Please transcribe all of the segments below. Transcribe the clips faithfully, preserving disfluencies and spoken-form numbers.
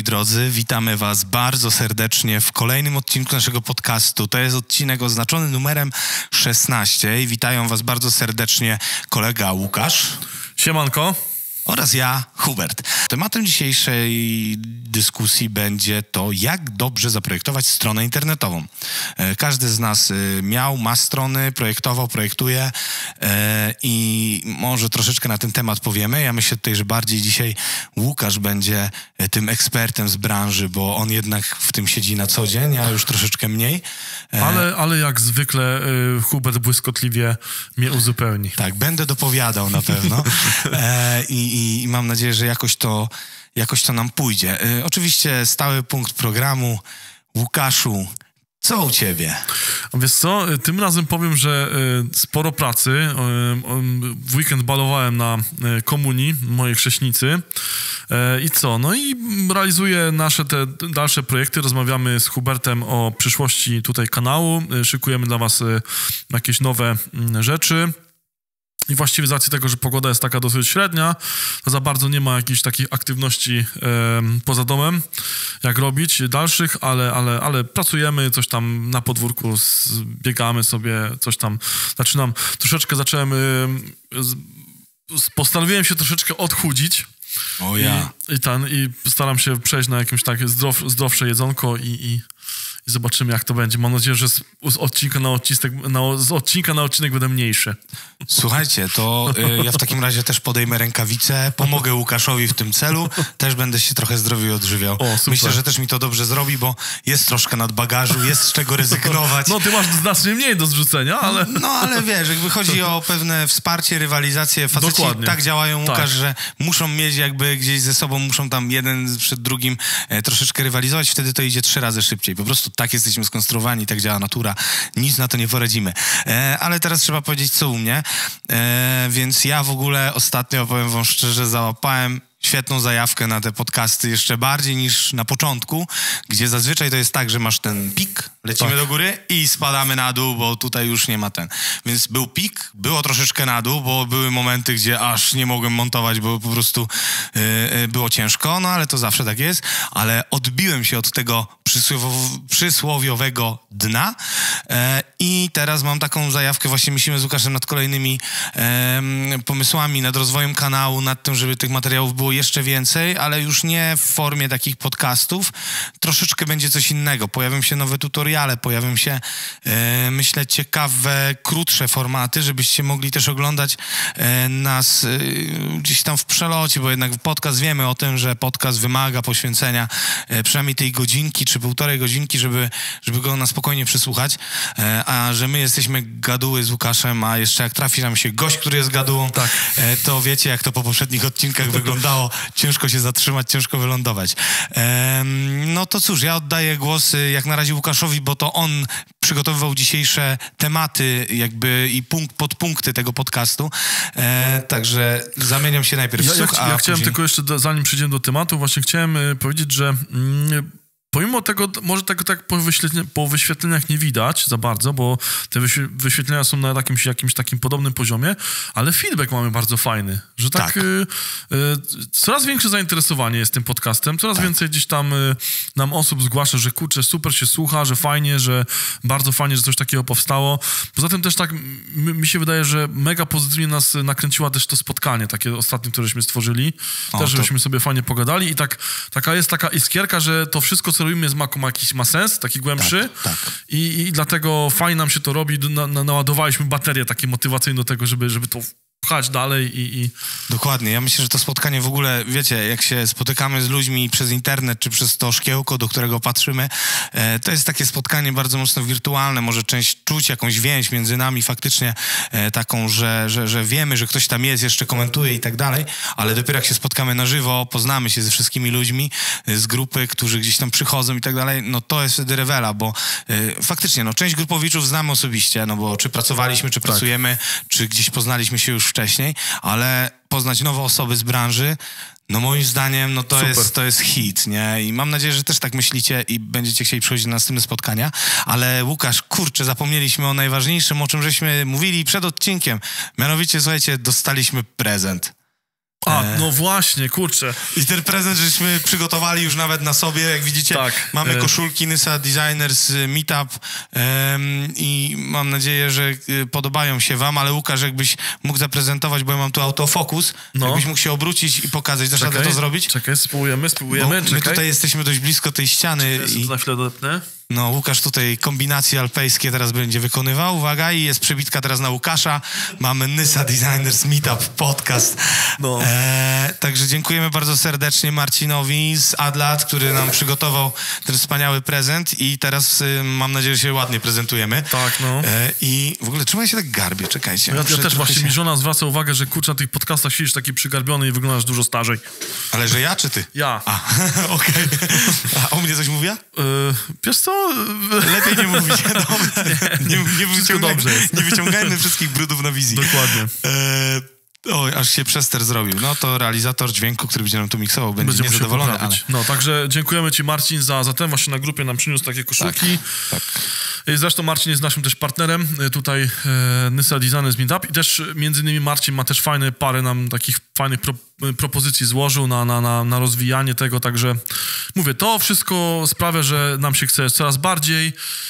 drodzy, witamy was bardzo serdecznie w kolejnym odcinku naszego podcastu. To jest odcinek oznaczony numerem szesnaście i witają was bardzo serdecznie kolega Łukasz. Siemanko. Oraz ja, Hubert. Tematem dzisiejszej dyskusji będzie to, jak dobrze zaprojektować stronę internetową. Każdy z nas miał, ma strony, projektował, projektuje i może troszeczkę na ten temat powiemy. Ja myślę tutaj, że bardziej dzisiaj Łukasz będzie tym ekspertem z branży, bo on jednak w tym siedzi na co dzień, a już troszeczkę mniej. Ale, ale jak zwykle Hubert błyskotliwie mnie uzupełni. Tak, będę dopowiadał na pewno. I I, i mam nadzieję, że jakoś to, jakoś to nam pójdzie. Y, oczywiście stały punkt programu. Łukaszu, co u ciebie? Wiesz co, tym razem powiem, że y, sporo pracy. Y, y, w weekend balowałem na y, komunii mojej chrześnicy. Y, I co? No i realizuję nasze te dalsze projekty. Rozmawiamy z Hubertem o przyszłości tutaj kanału. Y, szykujemy dla was y, jakieś nowe y, rzeczy. I właściwie z racji tego, że pogoda jest taka dosyć średnia, to za bardzo nie ma jakichś takich aktywności e, poza domem, jak robić dalszych, ale, ale, ale pracujemy, coś tam na podwórku, z, biegamy sobie, coś tam. Zaczynam, troszeczkę zacząłem, e, z, postanowiłem się troszeczkę odchudzić. O ja. I, i, ten, I staram się przejść na jakieś takie zdrow, zdrowsze jedzonko i... i I zobaczymy, jak to będzie. Mam nadzieję, że z, z, odcinka, na odcinek, na, z odcinka na odcinek będę mniejszy. Słuchajcie, to y, ja w takim razie też podejmę rękawice, pomogę Łukaszowi w tym celu, też będę się trochę zdrowiej odżywiał. O, Myślę, że też mi to dobrze zrobi, bo jest troszkę nadbagażu, jest z czego rezygnować. No, ty masz znacznie mniej do zrzucenia, ale... No, ale wiesz, jakby chodzi o pewne wsparcie, rywalizację, faceci Dokładnie. tak działają, Łukasz, tak. że muszą mieć jakby gdzieś ze sobą, muszą tam jeden przed drugim e, troszeczkę rywalizować, wtedy to idzie trzy razy szybciej. Po prostu tak jesteśmy skonstruowani, tak działa natura, nic na to nie poradzimy. E, ale teraz trzeba powiedzieć, co u mnie. E, więc ja w ogóle ostatnio, powiem wam szczerze, załapałem świetną zajawkę na te podcasty jeszcze bardziej niż na początku, gdzie zazwyczaj to jest tak, że masz ten pik, lecimy tak. do góry i spadamy na dół, bo tutaj już nie ma ten. Więc był pik, było troszeczkę na dół, bo były momenty, gdzie aż nie mogłem montować, bo po prostu yy, było ciężko, no ale to zawsze tak jest, ale odbiłem się od tego przysłow- przysłowiowego dna yy, i teraz mam taką zajawkę, właśnie myślimy z Łukaszem nad kolejnymi yy, pomysłami, nad rozwojem kanału, nad tym, żeby tych materiałów było jeszcze więcej, ale już nie w formie takich podcastów. Troszeczkę będzie coś innego. Pojawią się nowe tutoriale, pojawią się, e, myślę, ciekawe, krótsze formaty, żebyście mogli też oglądać e, nas e, gdzieś tam w przelocie, bo jednak podcast, wiemy o tym, że podcast wymaga poświęcenia e, przynajmniej tej godzinki, czy półtorej godzinki, żeby, żeby go na spokojnie przysłuchać, e, a że my jesteśmy gaduły z Łukaszem, a jeszcze jak trafi nam się gość, który jest gadułą, tak. e, to wiecie, jak to po poprzednich odcinkach wyglądało. Ciężko się zatrzymać, ciężko wylądować. Ehm, no to cóż, ja oddaję głos jak na razie Łukaszowi, bo to on przygotowywał dzisiejsze tematy jakby i punkt, podpunkty tego podcastu. Ehm, także zamieniam się najpierw w ja, słuch, ja, a ja chciałem później... tylko jeszcze, do, zanim przejdziemy do tematu, właśnie chciałem y, powiedzieć, że... Y, Pomimo tego, może tego tak po, wyświetlenia, po wyświetleniach nie widać za bardzo, bo te wyświetlenia są na jakimś, jakimś takim podobnym poziomie, ale feedback mamy bardzo fajny, że tak, tak. Y, y, coraz większe zainteresowanie jest tym podcastem, coraz tak. więcej gdzieś tam y, nam osób zgłasza, że kurczę, super się słucha, że fajnie, że bardzo fajnie, że coś takiego powstało. Poza tym też tak mi, mi się wydaje, że mega pozytywnie nas nakręciła też to spotkanie, takie ostatnie, któreśmy stworzyli, o, też żebyśmy to... sobie fajnie pogadali i tak taka jest taka iskierka, że to wszystko, co robimy, ma, ma jakiś ma sens, taki głębszy tak, tak. I, i dlatego fajnie nam się to robi, na, na, naładowaliśmy baterię takie motywacyjne do tego, żeby, żeby to pchać dalej i, i... Dokładnie. Ja myślę, że to spotkanie w ogóle, wiecie, jak się spotykamy z ludźmi przez internet, czy przez to szkiełko, do którego patrzymy, e, to jest takie spotkanie bardzo mocno wirtualne. Może część czuć jakąś więź między nami faktycznie e, taką, że, że, że wiemy, że ktoś tam jest, jeszcze komentuje i tak dalej, ale dopiero jak się spotkamy na żywo, poznamy się ze wszystkimi ludźmi e, z grupy, którzy gdzieś tam przychodzą i tak dalej, no to jest wtedy rewela, bo e, faktycznie, no część grupowiczów znamy osobiście, no bo czy pracowaliśmy, czy pracujemy, tak. czy gdzieś poznaliśmy się już wcześniej, ale poznać nowe osoby z branży, no moim zdaniem, no to jest, to jest hit, nie? I mam nadzieję, że też tak myślicie i będziecie chcieli przychodzić na następne spotkania, ale Łukasz, kurczę, zapomnieliśmy o najważniejszym, o czym żeśmy mówili przed odcinkiem. Mianowicie, słuchajcie, dostaliśmy prezent. A, no właśnie, kurczę. I ten prezent żeśmy przygotowali już nawet na sobie, jak widzicie. Tak. Mamy koszulki Nysa Designers Meetup um, i mam nadzieję, że podobają się wam, ale Łukasz, jakbyś mógł zaprezentować, bo ja mam tu autofokus, no. jakbyś mógł się obrócić i pokazać. Dasz radę to zrobić? Czekaj, spróbujemy, spróbujemy. My tutaj jesteśmy dość blisko tej ściany. Czekaj, i... na chwilę dodepnę. No, Łukasz tutaj kombinacje alpejskie teraz będzie wykonywał. Uwaga, i jest przebitka teraz na Łukasza. Mamy Nysa Designers Meetup Podcast. No. E, także dziękujemy bardzo serdecznie Marcinowi z Adlat, który nam przygotował ten wspaniały prezent i teraz y, mam nadzieję, że się ładnie prezentujemy. Tak, no. E, I w ogóle czemu ja się tak garbię? Czekajcie. Ja, ja też właśnie, się... mi żona zwraca uwagę, że kurczę, na tych podcastach siedzisz taki przygarbiony i wyglądasz dużo starzej. Ale że ja czy ty? Ja. A, okej. Okay. A o mnie coś mówię? Yy, wiesz co? Lepiej nie mówić. Dobra. Nie, nie, nie, wyciągajmy, nie wyciągajmy wszystkich brudów na wizji. Dokładnie. E, oj, aż się przester zrobił. No to realizator dźwięku, który będzie nam tu miksował, będzie, będzie niezadowolony. Ale... No, także dziękujemy ci, Marcin, za, za ten właśnie na grupie nam przyniósł takie koszulki. Tak, tak. Zresztą Marcin jest naszym też partnerem tutaj e, Nysa Designers Meetup i też między innymi Marcin ma też fajne parę nam takich fajnych pro, propozycji złożył na, na, na, na rozwijanie tego, także mówię, to wszystko sprawia, że nam się chce coraz bardziej,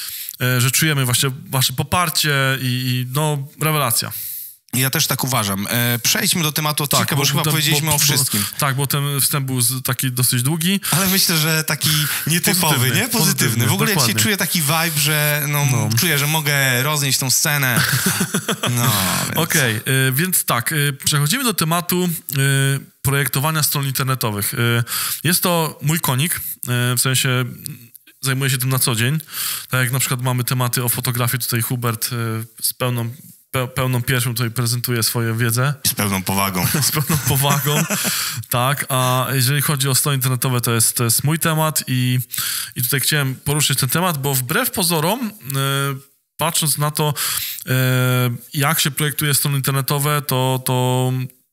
e, że czujemy właśnie wasze poparcie i, i no, rewelacja. Ja też tak uważam. E, przejdźmy do tematu odcinka, tak, bo już chyba ten, powiedzieliśmy bo, o wszystkim. Bo, tak, bo ten wstęp był taki dosyć długi. Ale myślę, że taki nietypowy, pozytywny, nie? Pozytywny. Pozytywny. W ogóle dokładnie. Ja dzisiaj czuję taki vibe, że no, no. czuję, że mogę roznieść tą scenę. No, więc... Okej, okay, więc tak, y, przechodzimy do tematu y, projektowania stron internetowych. Y, jest to mój konik, y, w sensie zajmuję się tym na co dzień. Tak jak na przykład mamy tematy o fotografii, tutaj Hubert y, z pełną pełną piersią tutaj prezentuje swoją wiedzę. Z pełną powagą. Z pełną powagą, tak. A jeżeli chodzi o strony internetowe, to jest, to jest mój temat i, i tutaj chciałem poruszyć ten temat, bo wbrew pozorom, e, patrząc na to, e, jak się projektuje strony internetowe, to, to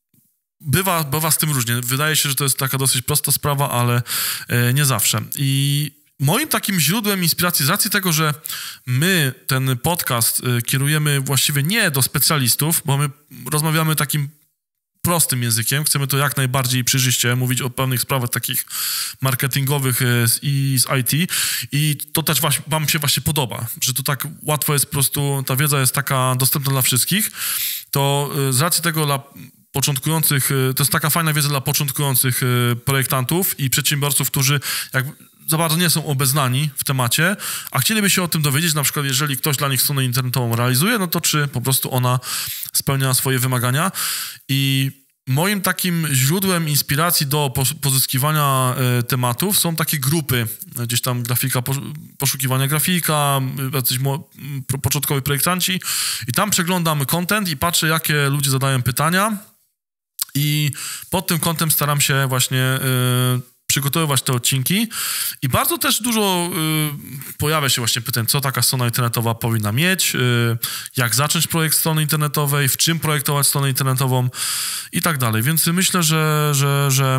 bywa, bywa z tym różnie. Wydaje się, że to jest taka dosyć prosta sprawa, ale e, nie zawsze. I moim takim źródłem inspiracji, z racji tego, że my ten podcast y, kierujemy właściwie nie do specjalistów, bo my rozmawiamy takim prostym językiem, chcemy to jak najbardziej przejrzyście mówić o pewnych sprawach takich marketingowych y, i z I T i to też właśnie, wam się właśnie podoba, że to tak łatwo jest po prostu, ta wiedza jest taka dostępna dla wszystkich, to y, z racji tego dla początkujących, y, to jest taka fajna wiedza dla początkujących y, projektantów i przedsiębiorców, którzy jak za bardzo nie są obeznani w temacie, a chcieliby się o tym dowiedzieć, na przykład jeżeli ktoś dla nich stronę internetową realizuje, no to czy po prostu ona spełnia swoje wymagania. I moim takim źródłem inspiracji do pozyskiwania y, tematów są takie grupy, gdzieś tam grafika, poszukiwania grafika, jacyś mo, początkowi projektanci i tam przeglądam content i patrzę, jakie ludzie zadają pytania i pod tym kątem staram się właśnie y, przygotowywać te odcinki i bardzo też dużo y, pojawia się właśnie pytań, co taka strona internetowa powinna mieć, y, jak zacząć projekt strony internetowej, w czym projektować stronę internetową i tak dalej. Więc myślę, że, że, że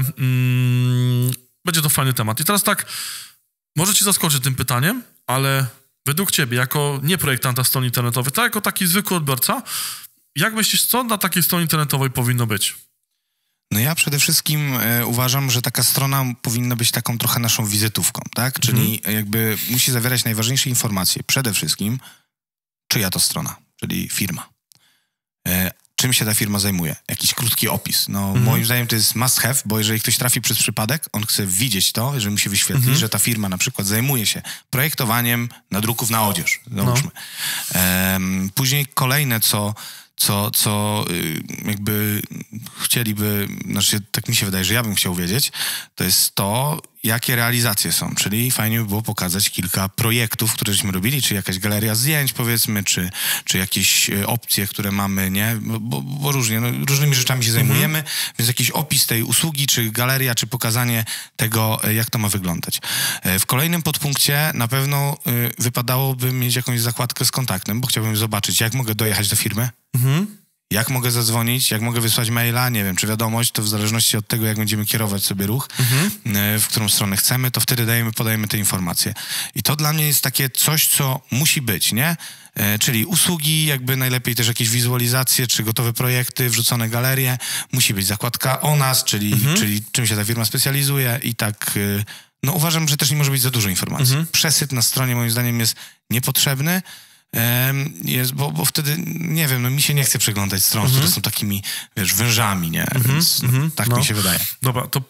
mm, będzie to fajny temat. I teraz tak, może cię zaskoczę tym pytaniem, ale według ciebie, jako nie projektanta strony internetowej, tak jako taki zwykły odbiorca, jak myślisz, co na takiej stronie internetowej powinno być? No ja przede wszystkim e, uważam, że taka strona powinna być taką trochę naszą wizytówką, tak? Czyli mhm. jakby musi zawierać najważniejsze informacje. Przede wszystkim, czyja to strona, czyli firma. E, czym się ta firma zajmuje? Jakiś krótki opis. No mhm. moim zdaniem to jest must have, bo jeżeli ktoś trafi przez przypadek, on chce widzieć to, jeżeli mu się wyświetli, mhm. że ta firma na przykład zajmuje się projektowaniem nadruków na odzież, załóżmy. No. E, później kolejne, co... co, co jakby chcieliby, znaczy tak mi się wydaje, że ja bym chciał wiedzieć, to jest to, jakie realizacje są, czyli fajnie by było pokazać kilka projektów, które żeśmy robili, czy jakaś galeria zdjęć powiedzmy, czy, czy jakieś opcje, które mamy, nie? Bo, bo różnie, no, różnymi rzeczami się zajmujemy, mhm. więc jakiś opis tej usługi, czy galeria, czy pokazanie tego, jak to ma wyglądać. W kolejnym podpunkcie na pewno wypadałoby mieć jakąś zakładkę z kontaktem, bo chciałbym zobaczyć, jak mogę dojechać do firmy, mhm. jak mogę zadzwonić, jak mogę wysłać maila, nie wiem, czy wiadomość, to w zależności od tego, jak będziemy kierować sobie ruch, mhm. w którą stronę chcemy, to wtedy dajemy, podajemy te informacje. I to dla mnie jest takie coś, co musi być, nie? Czyli usługi, jakby najlepiej też jakieś wizualizacje, czy gotowe projekty, wrzucone galerie. Musi być zakładka o nas, czyli, mhm. czyli czym się ta firma specjalizuje i tak... No uważam, że też nie może być za dużo informacji. Mhm. Przesyt na stronie moim zdaniem jest niepotrzebny, jest, bo, bo wtedy, nie wiem, no mi się nie chce przeglądać stron, mhm. które są takimi, wiesz, wężami, nie? Mhm. Więc mhm. tak no. mi się wydaje. Dobra, to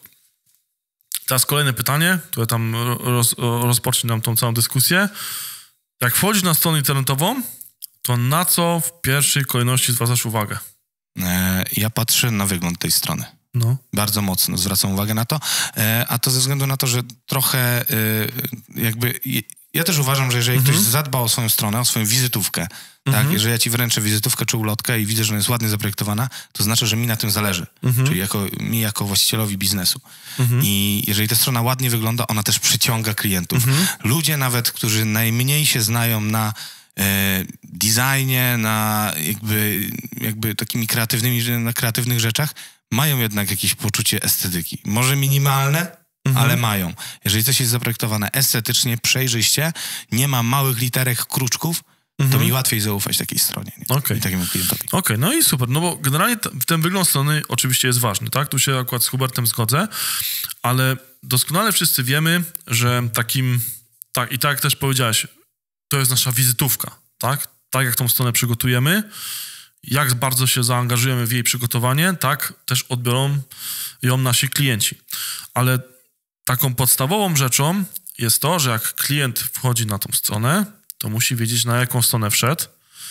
teraz kolejne pytanie, które tam roz, rozpocznie nam tą całą dyskusję. Jak wchodzisz na stronę internetową, to na co w pierwszej kolejności zwracasz uwagę? E, ja patrzę na wygląd tej strony. No. Bardzo mocno zwracam uwagę na to, e, a to ze względu na to, że trochę e, jakby... Ja też uważam, że jeżeli mhm. ktoś zadba o swoją stronę, o swoją wizytówkę, mhm. tak, jeżeli ja ci wręczę wizytówkę czy ulotkę i widzę, że ona jest ładnie zaprojektowana, to znaczy, że mi na tym zależy, mhm. czyli jako, mi jako właścicielowi biznesu. Mhm. I jeżeli ta strona ładnie wygląda, ona też przyciąga klientów. Mhm. Ludzie nawet, którzy najmniej się znają na e, designie, na jakby, jakby takimi kreatywnymi, na kreatywnych rzeczach, mają jednak jakieś poczucie estetyki. Może minimalne, Mhm. ale mają. Jeżeli coś jest zaprojektowane estetycznie, przejrzyście, nie ma małych literek, kruczków, mhm. to mi łatwiej zaufać takiej stronie. Okay. I takiemu klientowi. Okej, okay, no i super. No bo generalnie t- ten wygląd strony oczywiście jest ważny, tak? Tu się akurat z Hubertem zgodzę, ale doskonale wszyscy wiemy, że takim, tak i tak jak też powiedziałeś, to jest nasza wizytówka, tak? Tak jak tą stronę przygotujemy, jak bardzo się zaangażujemy w jej przygotowanie, tak też odbiorą ją nasi klienci. Ale taką podstawową rzeczą jest to, że jak klient wchodzi na tą stronę, to musi wiedzieć, na jaką stronę wszedł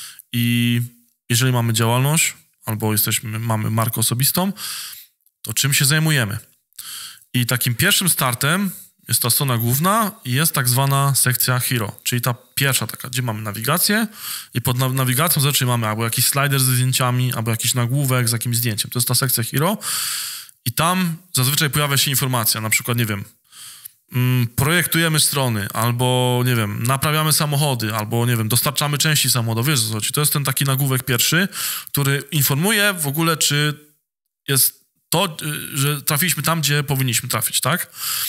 i jeżeli mamy działalność albo jesteśmy, mamy markę osobistą, to czym się zajmujemy. I takim pierwszym startem jest ta strona główna i jest tak zwana sekcja Hero, czyli ta pierwsza taka, gdzie mamy nawigację i pod nawigacją zazwyczaj mamy albo jakiś slider ze zdjęciami, albo jakiś nagłówek z jakimś zdjęciem. To jest ta sekcja Hero. I tam zazwyczaj pojawia się informacja, na przykład, nie wiem, mm, projektujemy strony, albo, nie wiem, naprawiamy samochody, albo, nie wiem, dostarczamy części samochodów, wiesz co chodzi. To jest ten taki nagłówek pierwszy, który informuje w ogóle, czy jest to, że trafiliśmy tam, gdzie powinniśmy trafić, tak?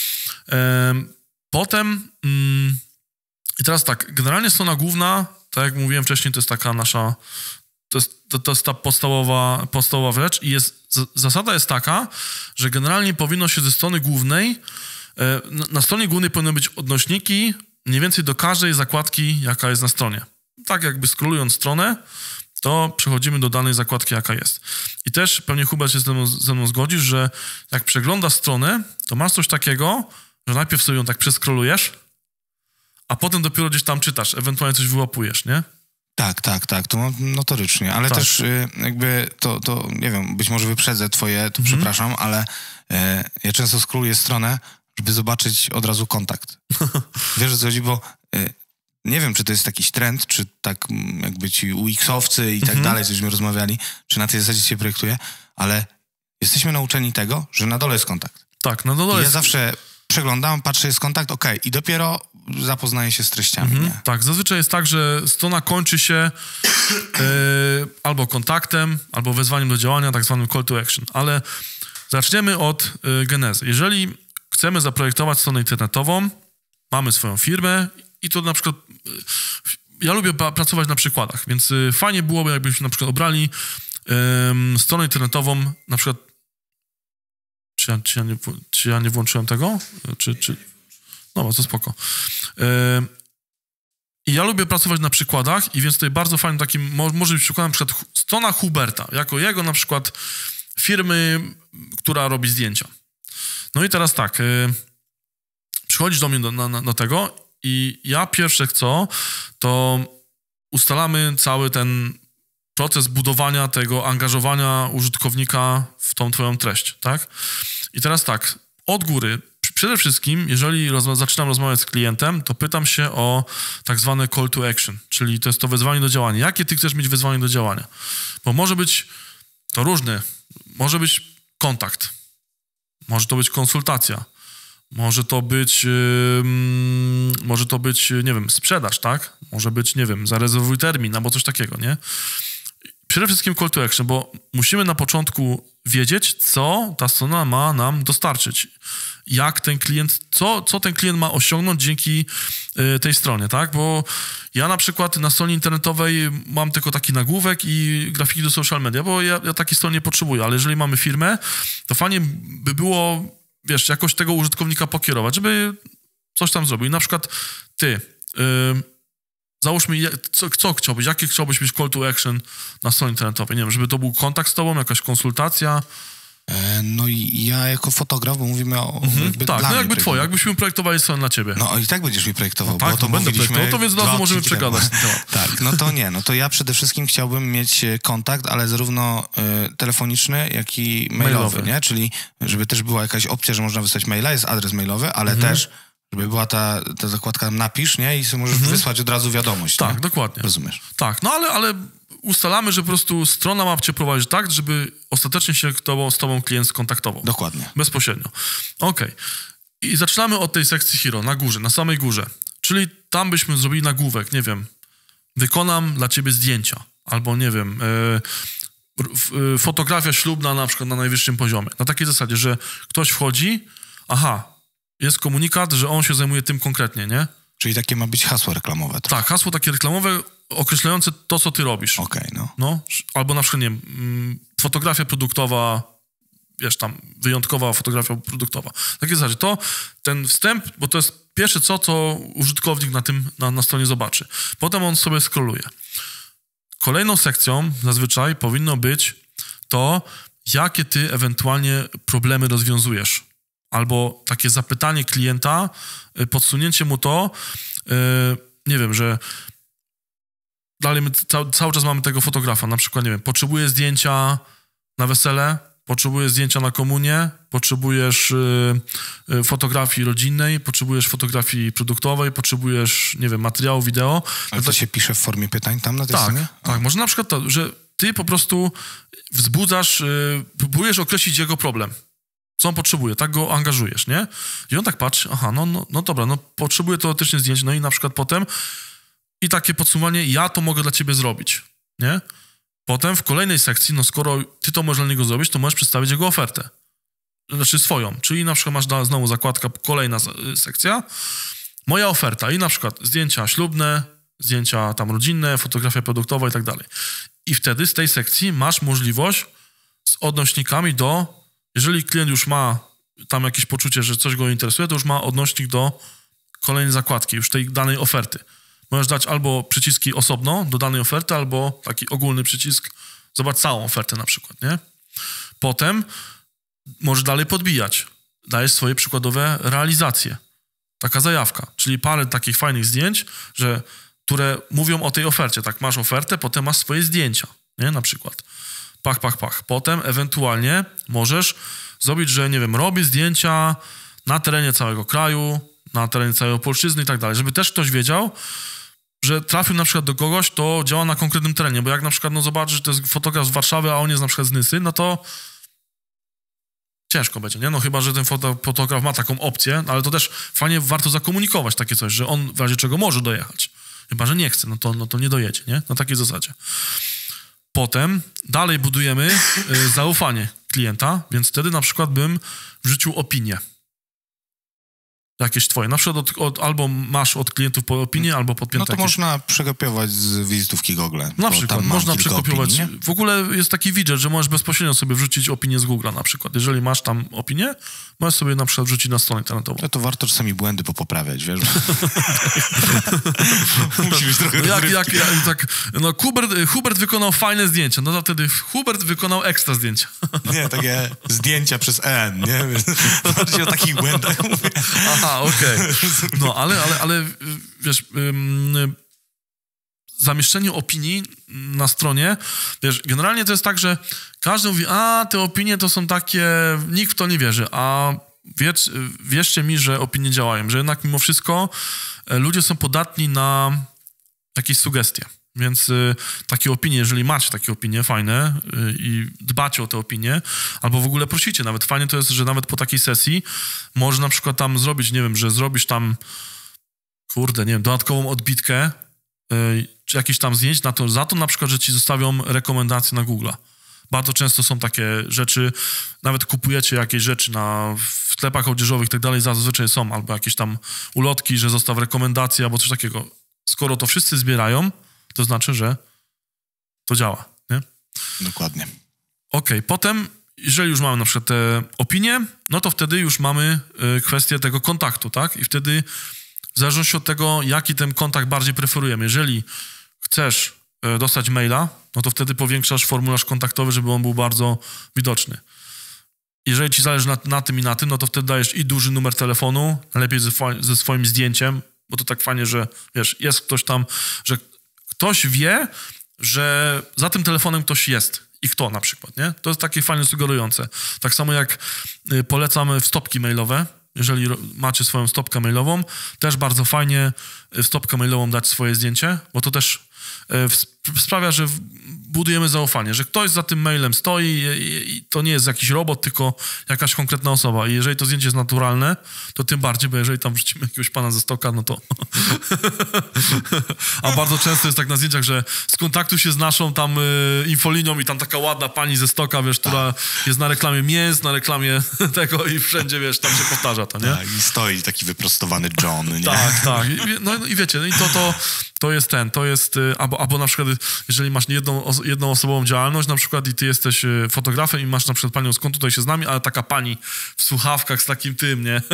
Ehm, potem, mm, i teraz tak, generalnie strona główna, tak jak mówiłem wcześniej, to jest taka nasza... To jest, to, to jest ta podstawowa, podstawowa rzecz i jest, z, zasada jest taka, że generalnie powinno się ze strony głównej, e, na, na stronie głównej powinny być odnośniki mniej więcej do każdej zakładki, jaka jest na stronie. Tak jakby scrollując stronę, to przechodzimy do danej zakładki, jaka jest. I też pewnie Hubert się ze mną, ze mną zgodzisz, że jak przeglądasz stronę, to masz coś takiego, że najpierw sobie ją tak przeskrolujesz, a potem dopiero gdzieś tam czytasz, ewentualnie coś wyłapujesz, nie? Tak, tak, tak, to notorycznie, ale tak. też y, jakby to, to, nie wiem, być może wyprzedzę twoje, to mm. przepraszam, ale y, ja często scrolluję stronę, żeby zobaczyć od razu kontakt. Wiesz, o co chodzi, bo y, nie wiem, czy to jest jakiś trend, czy tak jakby ci U X-owcy i tak mm-hmm. dalej, cośmy rozmawiali, czy na tej zasadzie się projektuje, ale jesteśmy nauczeni tego, że na dole jest kontakt. Tak, na dole I jest... ja zawsze przeglądam, patrzę, jest kontakt, okej, okay. I dopiero zapoznaję się z treściami. Mhm, nie? Tak, zazwyczaj jest tak, że strona kończy się yy, albo kontaktem, albo wezwaniem do działania, tak zwanym call to action. Ale zaczniemy od yy, genezy. Jeżeli chcemy zaprojektować stronę internetową, mamy swoją firmę i to na przykład... Yy, ja lubię pa- pracować na przykładach, więc yy, fajnie byłoby, jakbyśmy na przykład obrali yy, stronę internetową, na przykład... Czy ja, czy ja, nie, czy ja nie włączyłem tego? Czy... czy... No, to spoko. Yy, I ja lubię pracować na przykładach i więc tutaj bardzo fajnym takim, może być przykładem na przykład strona Huberta, jako jego na przykład firmy, która robi zdjęcia. No i teraz tak, yy, przychodzisz do mnie do, na, do tego i ja pierwsze co, to ustalamy cały ten proces budowania tego, angażowania użytkownika w tą twoją treść, tak? I teraz tak, od góry, przede wszystkim, jeżeli rozma- zaczynam rozmawiać z klientem, to pytam się o tak zwane call to action, czyli to jest to wezwanie do działania. Jakie ty chcesz mieć wezwanie do działania? Bo może być to różne. Może być kontakt, może to być konsultacja, może to być, yy, może to być, nie wiem, sprzedaż, tak? Może być, nie wiem, zarezerwuj termin albo coś takiego, nie? przede wszystkim call to action, bo musimy na początku wiedzieć, co ta strona ma nam dostarczyć. Jak ten klient, co, co ten klient ma osiągnąć dzięki y, tej stronie, tak? Bo ja na przykład na stronie internetowej mam tylko taki nagłówek i grafiki do social media, bo ja, ja takiej strony nie potrzebuję, ale jeżeli mamy firmę, to fajnie by było, wiesz, jakoś tego użytkownika pokierować, żeby coś tam zrobił. I na przykład ty, y, załóżmy, co, co chciałbyś, jakie chciałbyś mieć call to action na stronie internetowej? Nie wiem, żeby to był kontakt z tobą, jakaś konsultacja? No i ja jako fotograf, bo mówimy o... Mhm, jakby tak, no jakby twoje, jakbyśmy projektowali stronę dla ciebie. No i tak będziesz mi projektował, no tak, bo to no będę projektował, to więc od razu możemy przegadać ten temat. Tak, no to nie, no to ja przede wszystkim chciałbym mieć kontakt, ale zarówno y, telefoniczny, jak i mailowy, mailowy, nie? Czyli żeby też była jakaś opcja, że można wysłać maila, jest adres mailowy, ale mhm. też żeby była ta, ta zakładka napisz, nie? I sobie możesz mhm. wysłać od razu wiadomość. Tak, nie? dokładnie. Rozumiesz. Tak, no ale, ale ustalamy, że po prostu strona ma cię prowadzić tak, żeby ostatecznie się tobą, z tobą klient skontaktował. Dokładnie. Bezpośrednio. Okej. Okay. I zaczynamy od tej sekcji hero, na górze, na samej górze. Czyli tam byśmy zrobili nagłówek, nie wiem, wykonam dla ciebie zdjęcia. Albo, nie wiem, yy, yy, fotografia ślubna na przykład na najwyższym poziomie. Na takiej zasadzie, że ktoś wchodzi, aha, jest komunikat, że on się zajmuje tym konkretnie, nie? Czyli takie ma być hasło reklamowe. Trochę. Tak, hasło takie reklamowe określające to, co ty robisz. Okej, okay, no. no. Albo na przykład, nie wiem, fotografia produktowa, wiesz, tam wyjątkowa fotografia produktowa. W takiej zasadzie to, ten wstęp, bo to jest pierwsze co, co użytkownik na tym, na, na stronie zobaczy. Potem on sobie scrolluje. Kolejną sekcją zazwyczaj powinno być to, jakie ty ewentualnie problemy rozwiązujesz. Albo takie zapytanie klienta, podsunięcie mu to, yy, nie wiem, że dalej my ca- cały czas mamy tego fotografa, na przykład, nie wiem, potrzebuję zdjęcia na wesele, potrzebujesz zdjęcia na komunię, potrzebujesz yy, yy, fotografii rodzinnej, potrzebujesz fotografii produktowej, potrzebujesz, nie wiem, materiału wideo. Ale to się pisze w formie pytań tam na tej tak, stronie? Tak, może na przykład to, że ty po prostu wzbudzasz, yy, próbujesz określić jego problem. Co on potrzebuje, tak go angażujesz, nie? I on tak patrzy, aha, no, no, no dobra, no potrzebuję teoretycznie zdjęć, no i na przykład potem i takie podsumowanie, ja to mogę dla ciebie zrobić, nie? Potem w kolejnej sekcji, no skoro ty to możesz dla niego zrobić, to możesz przedstawić jego ofertę. Znaczy swoją, czyli na przykład masz znowu zakładka, kolejna sekcja, moja oferta i na przykład zdjęcia ślubne, zdjęcia tam rodzinne, fotografia produktowa i tak dalej. I wtedy z tej sekcji masz możliwość z odnośnikami do... Jeżeli klient już ma tam jakieś poczucie, że coś go interesuje, to już ma odnośnik do kolejnej zakładki, już tej danej oferty. Możesz dać albo przyciski osobno do danej oferty, albo taki ogólny przycisk, zobacz całą ofertę na przykład, nie? Potem możesz dalej podbijać. Dajesz swoje przykładowe realizacje. Taka zajawka, czyli parę takich fajnych zdjęć, że, które mówią o tej ofercie. Tak, masz ofertę, potem masz swoje zdjęcia, nie? Na przykład. Pach, pach, pach. Potem ewentualnie możesz zrobić, że nie wiem, robię zdjęcia na terenie całego kraju, na terenie całej Opolszczyzny i tak dalej, żeby też ktoś wiedział, że trafił na przykład do kogoś, to działa na konkretnym terenie, bo jak na przykład no zobaczysz, że to jest fotograf z Warszawy, a on jest na przykład z Nysy, no to ciężko będzie, nie? No chyba, że ten foto, fotograf ma taką opcję, ale to też fajnie warto zakomunikować takie coś, że on w razie czego może dojechać. Chyba, że nie chce, no to, no to nie dojedzie, nie? Na takiej zasadzie. Potem dalej budujemy y, zaufanie klienta, więc wtedy na przykład bym wrzucił opinię. Jakieś twoje. Na przykład od, od, albo masz od klientów po opinię, albo podpięte. No to jakieś... można przekopiować z wizytówki Google. Na przykład, można przekopiować. Opinii, w ogóle jest taki widget, że możesz bezpośrednio sobie wrzucić opinię z Google'a na przykład. Jeżeli masz tam opinię, możesz sobie na przykład wrzucić na stronę internetową. No to warto czasami błędy popoprawiać, wiesz? Musi być trochę no jak, jak, jak, tak, no Hubert, Hubert wykonał fajne zdjęcia, no to wtedy Hubert wykonał ekstra zdjęcia. Nie, takie zdjęcia przez N, nie? Zobaczcie o takich błędach mówię. Aha, okej. Okay. No, ale, ale, ale wiesz, ym, zamieszczenie opinii na stronie, wiesz, generalnie to jest tak, że każdy mówi, a te opinie to są takie, nikt w to nie wierzy, a wiecz, wierzcie mi, że opinie działają, że jednak mimo wszystko ludzie są podatni na jakieś sugestie. Więc y, takie opinie, jeżeli macie takie opinie fajne y, i dbacie o te opinie, albo w ogóle prosicie, nawet fajnie to jest, że nawet po takiej sesji może na przykład tam zrobić, nie wiem, że zrobisz tam, kurde, nie wiem, dodatkową odbitkę, y, czy jakichś tam zdjęć na to, za to na przykład, że ci zostawią rekomendacje na Google'a. Bardzo często są takie rzeczy, nawet kupujecie jakieś rzeczy na, w sklepach odzieżowych i tak dalej, zazwyczaj są, albo jakieś tam ulotki, że zostaw rekomendacje, albo coś takiego. Skoro to wszyscy zbierają, to znaczy, że to działa, nie? Dokładnie. Okej, okay, potem, jeżeli już mamy na przykład te opinie, no to wtedy już mamy y, kwestię tego kontaktu, tak? I wtedy w zależności od tego, jaki ten kontakt bardziej preferujemy. Jeżeli chcesz y, dostać maila, no to wtedy powiększasz formularz kontaktowy, żeby on był bardzo widoczny. Jeżeli ci zależy na, na tym i na tym, no to wtedy dajesz i duży numer telefonu, najlepiej ze, ze swoim zdjęciem, bo to tak fajnie, że wiesz, jest ktoś tam, że ktoś wie, że za tym telefonem ktoś jest i kto na przykład, nie? To jest takie fajnie sugerujące. Tak samo jak y, polecamy stopki mailowe. Jeżeli macie swoją stopkę mailową, też bardzo fajnie w stopkę mailową dać swoje zdjęcie, bo to też y, sprawia, że budujemy zaufanie, że ktoś za tym mailem stoi i, i to nie jest jakiś robot, tylko jakaś konkretna osoba. I jeżeli to zdjęcie jest naturalne, to tym bardziej, bo jeżeli tam wrzucimy jakiegoś pana ze stoka, no to... A bardzo często jest tak na zdjęciach, że skontaktuj się z naszą tam y, infolinią i tam taka ładna pani ze stoka, wiesz, która jest na reklamie mięs, na reklamie tego i wszędzie, wiesz, tam się powtarza to, nie? Tak, i stoi taki wyprostowany John, nie? Tak, tak. I, no i wiecie, no i to, to, to jest ten, to jest... Y, albo, albo na przykład, jeżeli masz jedną, jedną osobową działalność na przykład i ty jesteś y, fotografem i masz na przykład panią, skąd tutaj się z nami, ale taka pani w słuchawkach z takim tym, nie?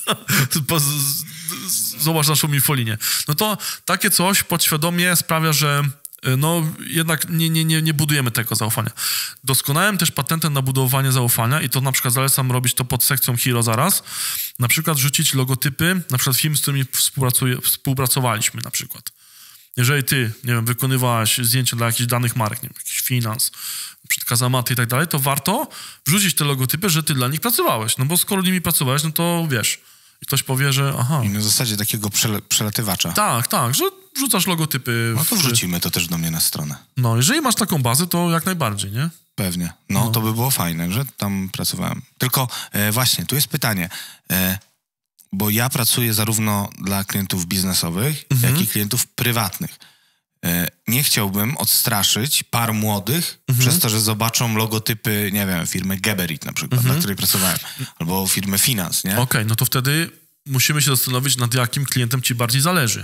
Zobacz naszą infolinię. No to takie coś podświadomie sprawia, że no jednak nie, nie, nie, nie budujemy tego zaufania. Doskonałym też patentem na budowanie zaufania i to na przykład zalecam robić to pod sekcją Hero zaraz, na przykład rzucić logotypy, na przykład firm, z którymi współpracowaliśmy na przykład. Jeżeli ty, nie wiem, wykonywałeś zdjęcia dla jakichś danych marek, nie wiem, jakiś finans, kazamaty i tak dalej, to warto wrzucić te logotypy, że ty dla nich pracowałeś. No bo skoro nimi pracowałeś, no to wiesz, i ktoś powie, że aha. I na zasadzie takiego przele- przelatywacza. Tak, tak, że wrzucasz logotypy. No to wrzucimy to też do mnie na stronę. No, jeżeli masz taką bazę, to jak najbardziej, nie? Pewnie. No, no. To by było fajne, że tam pracowałem. Tylko e, właśnie, tu jest pytanie, e, bo ja pracuję zarówno dla klientów biznesowych, mhm. jak i klientów prywatnych. E, nie chciałbym odstraszyć par młodych mhm. przez to, że zobaczą logotypy, nie wiem, firmy Geberit na przykład, mhm. na której pracowałem, albo firmy Finans, nie? Okej, okay, no to wtedy musimy się zastanowić, nad jakim klientem ci bardziej zależy.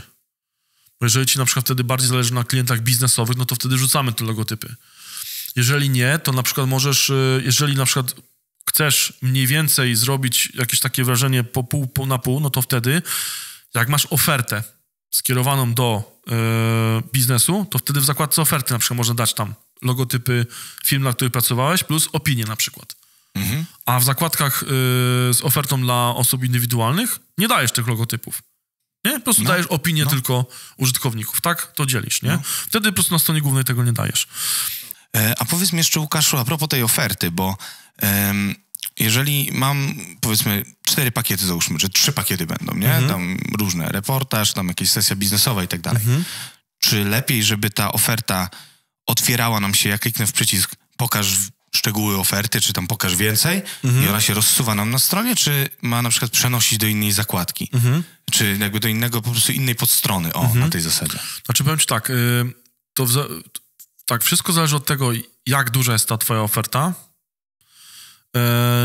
Bo jeżeli ci na przykład wtedy bardziej zależy na klientach biznesowych, no to wtedy rzucamy te logotypy. Jeżeli nie, to na przykład możesz, jeżeli na przykład chcesz mniej więcej zrobić jakieś takie wrażenie po pół, pół na pół, no to wtedy jak masz ofertę skierowaną do yy, biznesu, to wtedy w zakładce oferty na przykład można dać tam logotypy firm, na których pracowałeś, plus opinie na przykład. Mhm. A w zakładkach yy, z ofertą dla osób indywidualnych nie dajesz tych logotypów. Nie? Po prostu no, dajesz opinię no. tylko użytkowników. Tak? To dzielisz, nie? No. Wtedy po prostu na stronie głównej tego nie dajesz. E, a powiedz mi jeszcze, Łukaszu, a propos tej oferty, bo em, jeżeli mam, powiedzmy, cztery pakiety, załóżmy, że trzy pakiety będą, nie? Mhm. Tam różne, reportaż, tam jakieś sesja biznesowa i tak dalej. Mhm. Czy lepiej, żeby ta oferta otwierała nam się, jak kliknę w przycisk pokaż szczegóły oferty, czy tam pokaż więcej mhm. i ona się rozsuwa nam na stronie, czy ma na przykład przenosić do innej zakładki? Mhm. Czy jakby do innego, po prostu innej podstrony, o, mhm. na tej zasadzie. Znaczy powiem ci tak, yy, to za, tak, wszystko zależy od tego, jak duża jest ta twoja oferta yy,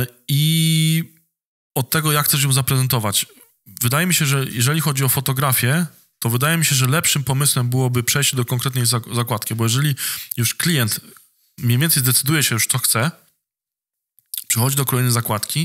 i od tego, jak chcesz ją zaprezentować. Wydaje mi się, że jeżeli chodzi o fotografię, to wydaje mi się, że lepszym pomysłem byłoby przejść do konkretnej zak- zakładki, bo jeżeli już klient mniej więcej zdecyduje się już, co chce, przychodzi do kolejnej zakładki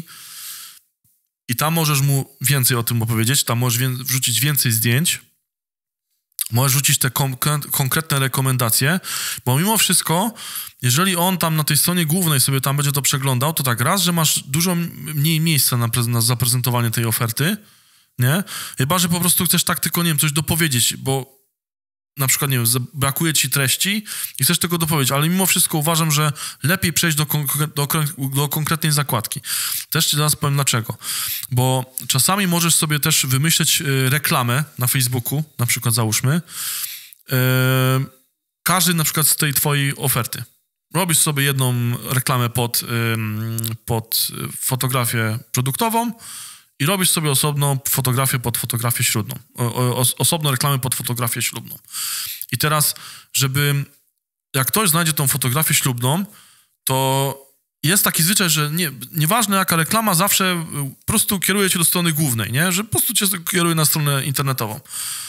i tam możesz mu więcej o tym opowiedzieć, tam możesz wie- wrzucić więcej zdjęć, możesz rzucić te kom- konkretne rekomendacje, bo mimo wszystko, jeżeli on tam na tej stronie głównej sobie tam będzie to przeglądał, to tak raz, że masz dużo mniej miejsca na, prez- na zaprezentowanie tej oferty, nie? Chyba, że po prostu chcesz tak tylko, nie wiem, coś dopowiedzieć, bo na przykład, nie wiem, brakuje ci treści i chcesz tego dopowiedzieć, ale mimo wszystko uważam, że lepiej przejść do, konkre- do, do konkretnej zakładki. Też ci zaraz powiem dlaczego. Bo czasami możesz sobie też wymyśleć y, reklamę na Facebooku, na przykład załóżmy, y, każdy na przykład z tej twojej oferty. Robisz sobie jedną reklamę pod, y, pod fotografię produktową, i robisz sobie osobną fotografię pod fotografię ślubną. O, o, osobną reklamę pod fotografię ślubną. I teraz, żeby jak ktoś znajdzie tą fotografię ślubną, to jest taki zwyczaj, że nie, nieważne jaka reklama, zawsze po prostu kieruje cię do strony głównej, nie? Że po prostu cię kieruje na stronę internetową.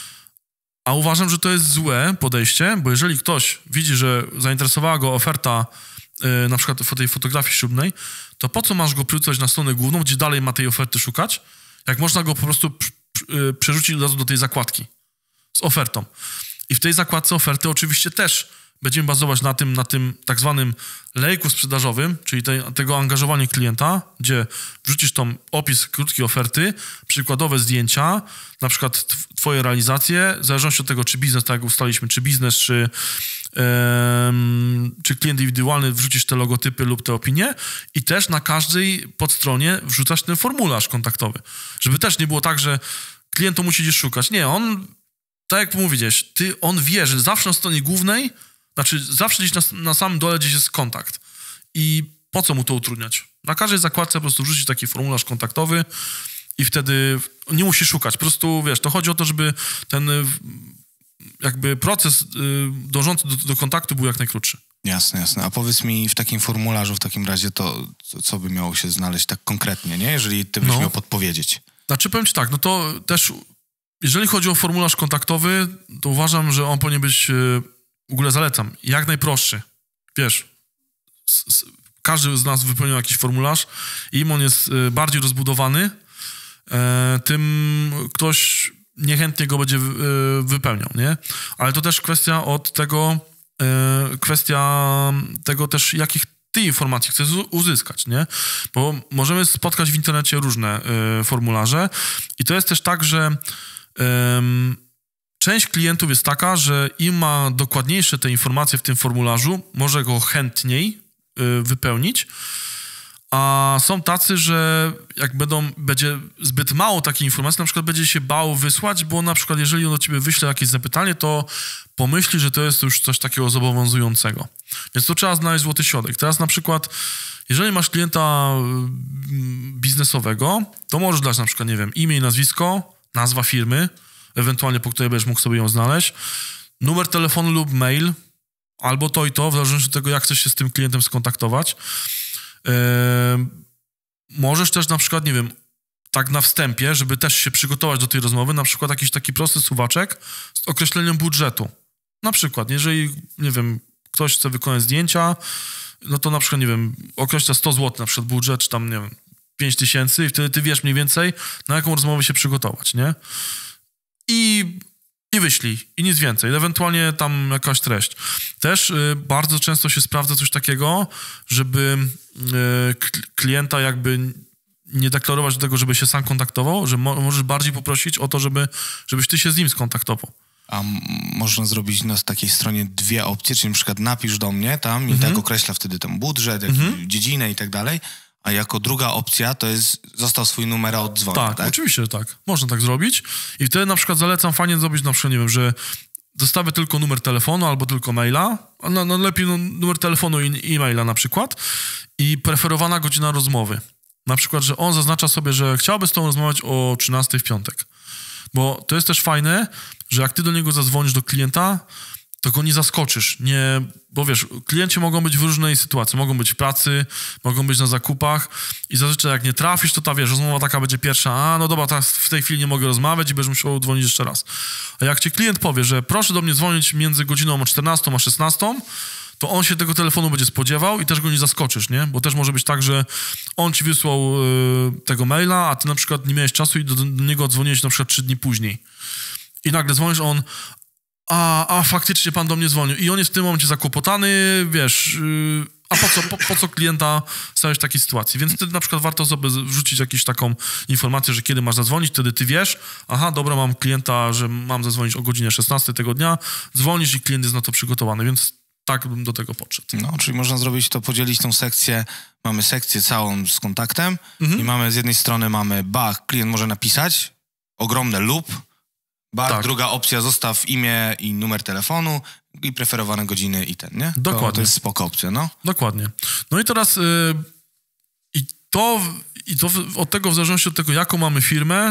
A uważam, że to jest złe podejście, bo jeżeli ktoś widzi, że zainteresowała go oferta yy, na przykład tej fotografii ślubnej, to po co masz go przerzucać na stronę główną, gdzie dalej ma tej oferty szukać, jak można go po prostu yy, przerzucić od razu do tej zakładki z ofertą. I w tej zakładce oferty oczywiście też będziemy bazować na tym, na tym tak zwanym lejku sprzedażowym, czyli tej, tego angażowania klienta, gdzie wrzucisz tam opis krótkiej oferty, przykładowe zdjęcia, na przykład twoje realizacje, w zależności od tego, czy biznes, tak jak ustaliliśmy, czy biznes, czy, um, czy klient indywidualny, wrzucisz te logotypy lub te opinie i też na każdej podstronie wrzucasz ten formularz kontaktowy. Żeby też nie było tak, że klient to musi gdzieś szukać. Nie, on, tak jak mówiłeś, ty, on wie, że zawsze na stronie głównej, znaczy zawsze gdzieś na, na samym dole gdzieś jest kontakt. I po co mu to utrudniać? Na każdej zakładce po prostu wrzucić taki formularz kontaktowy i wtedy nie musi szukać. Po prostu, wiesz, to chodzi o to, żeby ten jakby proces dążący do, do kontaktu był jak najkrótszy. Jasne, jasne. A powiedz mi w takim formularzu w takim razie to, co by miało się znaleźć tak konkretnie, nie? Jeżeli ty byś no. miał podpowiedzieć. Znaczy powiem ci tak, no to też jeżeli chodzi o formularz kontaktowy, to uważam, że on powinien być... W ogóle zalecam. Jak najprostszy. Wiesz, s, s, każdy z nas wypełniał jakiś formularz i im on jest y, bardziej rozbudowany, y, tym ktoś niechętnie go będzie y, wypełniał, nie? Ale to też kwestia od tego, y, kwestia tego też, jakich ty informacji chcesz uzyskać, nie? Bo możemy spotkać w internecie różne y, formularze i to jest też tak, że y, część klientów jest taka, że im ma dokładniejsze te informacje w tym formularzu, może go chętniej y, wypełnić, a są tacy, że jak będą, będzie zbyt mało takiej informacji, na przykład będzie się bał wysłać, bo na przykład jeżeli on do ciebie wyśle jakieś zapytanie, to pomyśli, że to jest już coś takiego zobowiązującego. Więc to trzeba znaleźć złoty środek. Teraz na przykład, jeżeli masz klienta biznesowego, to możesz dać na przykład, nie wiem, imię i nazwisko, nazwa firmy, ewentualnie po której będziesz mógł sobie ją znaleźć, numer telefonu lub mail, albo to i to, w zależności od tego, jak chcesz się z tym klientem skontaktować. Yy, możesz też na przykład, nie wiem, tak na wstępie, żeby też się przygotować do tej rozmowy, na przykład jakiś taki prosty suwaczek z określeniem budżetu. Na przykład, jeżeli, nie wiem, ktoś chce wykonać zdjęcia, no to na przykład, nie wiem, określa sto złotych na przykład budżet, czy tam, nie wiem, pięć tysięcy i wtedy ty wiesz mniej więcej, na jaką rozmowę się przygotować, nie? I, i wyślij, i nic więcej. Ewentualnie tam jakaś treść. Też y, bardzo często się sprawdza coś takiego, żeby y, klienta jakby nie deklarować do tego, żeby się sam kontaktował, że mo- możesz bardziej poprosić o to, żeby, żebyś ty się z nim skontaktował. A m- można zrobić na takiej stronie dwie opcje, czyli na przykład napisz do mnie tam i mhm. tak określa wtedy ten budżet, mhm. dziedzinę i tak dalej. A jako druga opcja to jest został swój numer, a oddzwonił, tak, tak? Oczywiście, że tak. Można tak zrobić. I wtedy na przykład zalecam fajnie zrobić na przykład, nie wiem, że zostawię tylko numer telefonu albo tylko maila, a no, no lepiej no, numer telefonu i e-maila na przykład i preferowana godzina rozmowy. Na przykład, że on zaznacza sobie, że chciałby z tobą rozmawiać o trzynastej w piątek. Bo to jest też fajne, że jak ty do niego zadzwonisz do klienta, to go nie zaskoczysz, nie, bo wiesz, klienci mogą być w różnej sytuacji, mogą być w pracy, mogą być na zakupach i zazwyczaj jak nie trafisz, to ta, wiesz, rozmowa taka będzie pierwsza, a no dobra, teraz w tej chwili nie mogę rozmawiać i będziesz musiał dzwonić jeszcze raz. A jak ci klient powie, że proszę do mnie dzwonić między godziną czternastą a szesnastą, to on się tego telefonu będzie spodziewał i też go nie zaskoczysz, nie? Bo też może być tak, że on ci wysłał y, tego maila, a ty na przykład nie miałeś czasu i do, do niego dzwoniłeś na przykład trzy dni później. I nagle dzwonisz, on A, a faktycznie pan do mnie dzwonił. I on jest w tym momencie zakłopotany, wiesz, yy, a po co, po, po co klienta stawiać w takiej sytuacji? Więc wtedy na przykład warto sobie wrzucić jakąś taką informację, że kiedy masz zadzwonić, wtedy ty wiesz, aha, dobra, mam klienta, że mam zadzwonić o godzinie szesnastej tego dnia, dzwonisz i klient jest na to przygotowany, więc tak bym do tego podszedł. No, czyli można zrobić to, podzielić tą sekcję, mamy sekcję całą z kontaktem mhm. i mamy z jednej strony mamy, ba, klient może napisać, ogromne lub, Ba, tak. druga opcja, zostaw imię i numer telefonu i preferowane godziny i ten, nie? Dokładnie. To, to jest spoko opcja, no. Dokładnie. No i teraz yy, i to, i to od tego, w zależności od tego, jaką mamy firmę,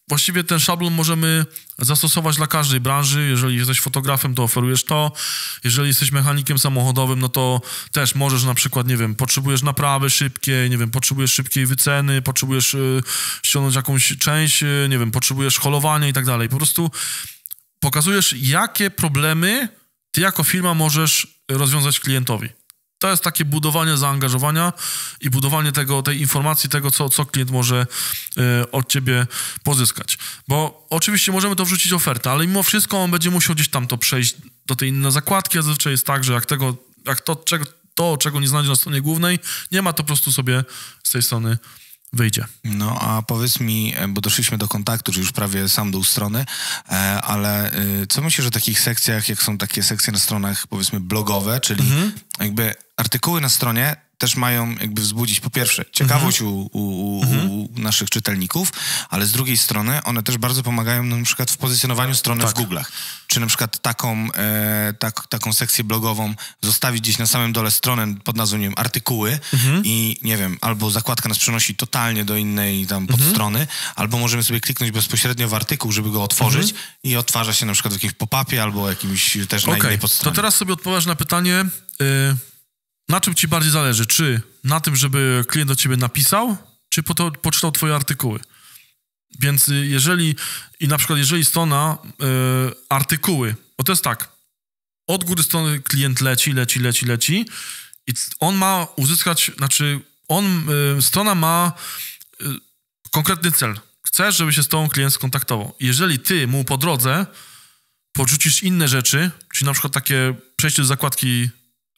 właściwie ten szablon możemy zastosować dla każdej branży. Jeżeli jesteś fotografem, to oferujesz to. Jeżeli jesteś mechanikiem samochodowym, no to też możesz na przykład, nie wiem, potrzebujesz naprawy szybkiej, nie wiem, potrzebujesz szybkiej wyceny, potrzebujesz y, ściągnąć jakąś część, y, nie wiem, potrzebujesz holowania i tak dalej. Po prostu pokazujesz, jakie problemy ty jako firma możesz rozwiązać klientowi. To jest takie budowanie zaangażowania i budowanie tego, tej informacji, tego, co, co klient może y, od ciebie pozyskać. Bo oczywiście możemy to wrzucić ofertę, ale mimo wszystko on będzie musiał gdzieś tam to przejść do tej innej zakładki, a zazwyczaj jest tak, że jak, tego, jak to, czego, to, czego nie znajdzie na stronie głównej, nie ma, to po prostu sobie z tej strony wyjdzie. No, a powiedz mi, bo doszliśmy do kontaktu, czy już prawie sam dół strony, ale co myślisz o takich sekcjach, jak są takie sekcje na stronach, powiedzmy, blogowe, czyli mhm. jakby artykuły na stronie też mają jakby wzbudzić, po pierwsze, ciekawość mhm. u, u, mhm. u naszych czytelników, ale z drugiej strony one też bardzo pomagają na przykład w pozycjonowaniu strony tak. w Google'ach. Czy na przykład taką, e, tak, taką sekcję blogową zostawić gdzieś na samym dole stronę pod nazwą, nie wiem, artykuły mhm. i nie wiem, albo zakładka nas przenosi totalnie do innej tam podstrony, mhm. albo możemy sobie kliknąć bezpośrednio w artykuł, żeby go otworzyć mhm. i odtwarza się na przykład w jakimś pop-upie albo jakimś też okay. na innej podstronie. To teraz sobie odpowiesz na pytanie... Y Na czym ci bardziej zależy? Czy na tym, żeby klient do ciebie napisał, czy po to, poczytał twoje artykuły? Więc jeżeli, i na przykład jeżeli strona, y, artykuły, bo to jest tak, od góry strony klient leci, leci, leci, leci i on ma uzyskać, znaczy on, y, strona ma y, konkretny cel. Chcesz, żeby się z tobą klient skontaktował. Jeżeli ty mu po drodze podrzucisz inne rzeczy, czyli na przykład takie przejście do zakładki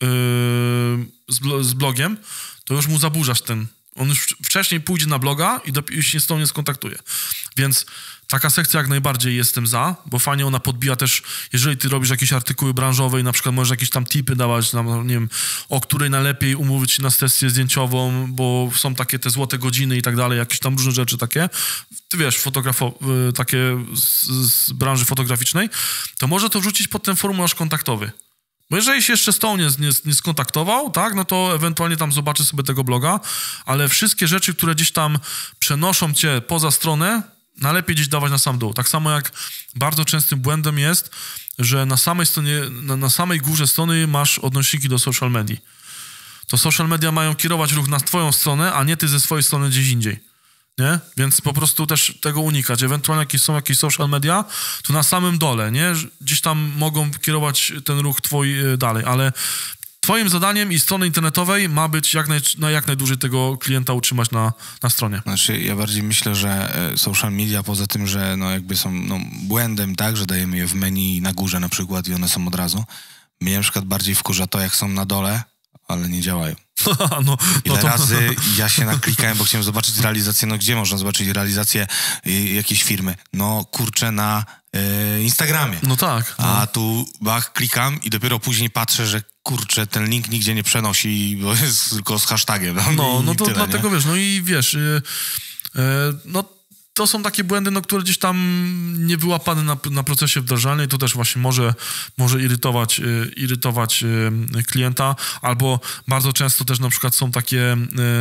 Z, blo- z blogiem, to już mu zaburzasz ten... On już wcześniej pójdzie na bloga i dopiero się z tą nie skontaktuje. Więc taka sekcja jak najbardziej jestem za, bo fajnie ona podbija też, jeżeli ty robisz jakieś artykuły branżowe i na przykład możesz jakieś tam tipy dawać, nam, nie wiem, o której najlepiej umówić się na sesję zdjęciową, bo są takie te złote godziny i tak dalej, jakieś tam różne rzeczy takie, ty wiesz, fotografo- takie z, z branży fotograficznej, to może to wrzucić pod ten formularz kontaktowy. Bo jeżeli się jeszcze z tą nie, nie, nie skontaktował, tak, no to ewentualnie tam zobaczy sobie tego bloga, ale wszystkie rzeczy, które gdzieś tam przenoszą cię poza stronę, najlepiej gdzieś dawać na sam dół. Tak samo jak bardzo częstym błędem jest, że na samej stronie, na, na samej górze strony masz odnośniki do social media. To social media mają kierować ruch na twoją stronę, a nie ty ze swojej strony gdzieś indziej. Nie? Więc po prostu też tego unikać. Ewentualnie jakieś są jakieś social media, to na samym dole, nie? Gdzieś tam mogą kierować ten ruch twój dalej, ale twoim zadaniem i strony internetowej ma być jak, naj, na jak najdłużej tego klienta utrzymać na, na stronie. Znaczy, ja bardziej myślę, że social media poza tym, że no jakby są no, błędem, tak, że dajemy je w menu na górze na przykład i one są od razu. Mnie na przykład bardziej wkurza to, jak są na dole, ale nie działają. no, no Ile to... razy ja się naklikałem, bo chciałem zobaczyć realizację, no gdzie można zobaczyć realizację y, jakiejś firmy? No kurczę, na y, Instagramie. No tak. No. A tu bach, klikam i dopiero później patrzę, że kurczę, ten link nigdzie nie przenosi, bo jest tylko z hashtagiem. No, no, no to tyle, dlatego nie? wiesz, no i wiesz, yy, yy, no to są takie błędy, no, które gdzieś tam nie wyłapane na, na procesie wdrażania i to też właśnie może, może irytować, y, irytować y, klienta, albo bardzo często też na przykład są takie y,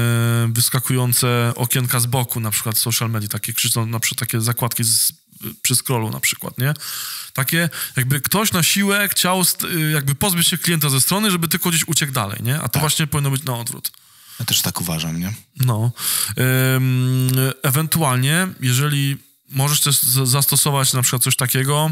wyskakujące okienka z boku, na przykład social media, takie krzyczą, na przykład takie zakładki z, przy scrollu na przykład, nie? Takie jakby ktoś na siłę chciał y, jakby pozbyć się klienta ze strony, żeby tylko gdzieś uciekł dalej, nie? A to tak. właśnie powinno być na odwrót. Ja też tak uważam, nie? No. Ym, ewentualnie, jeżeli możesz też z- zastosować na przykład coś takiego,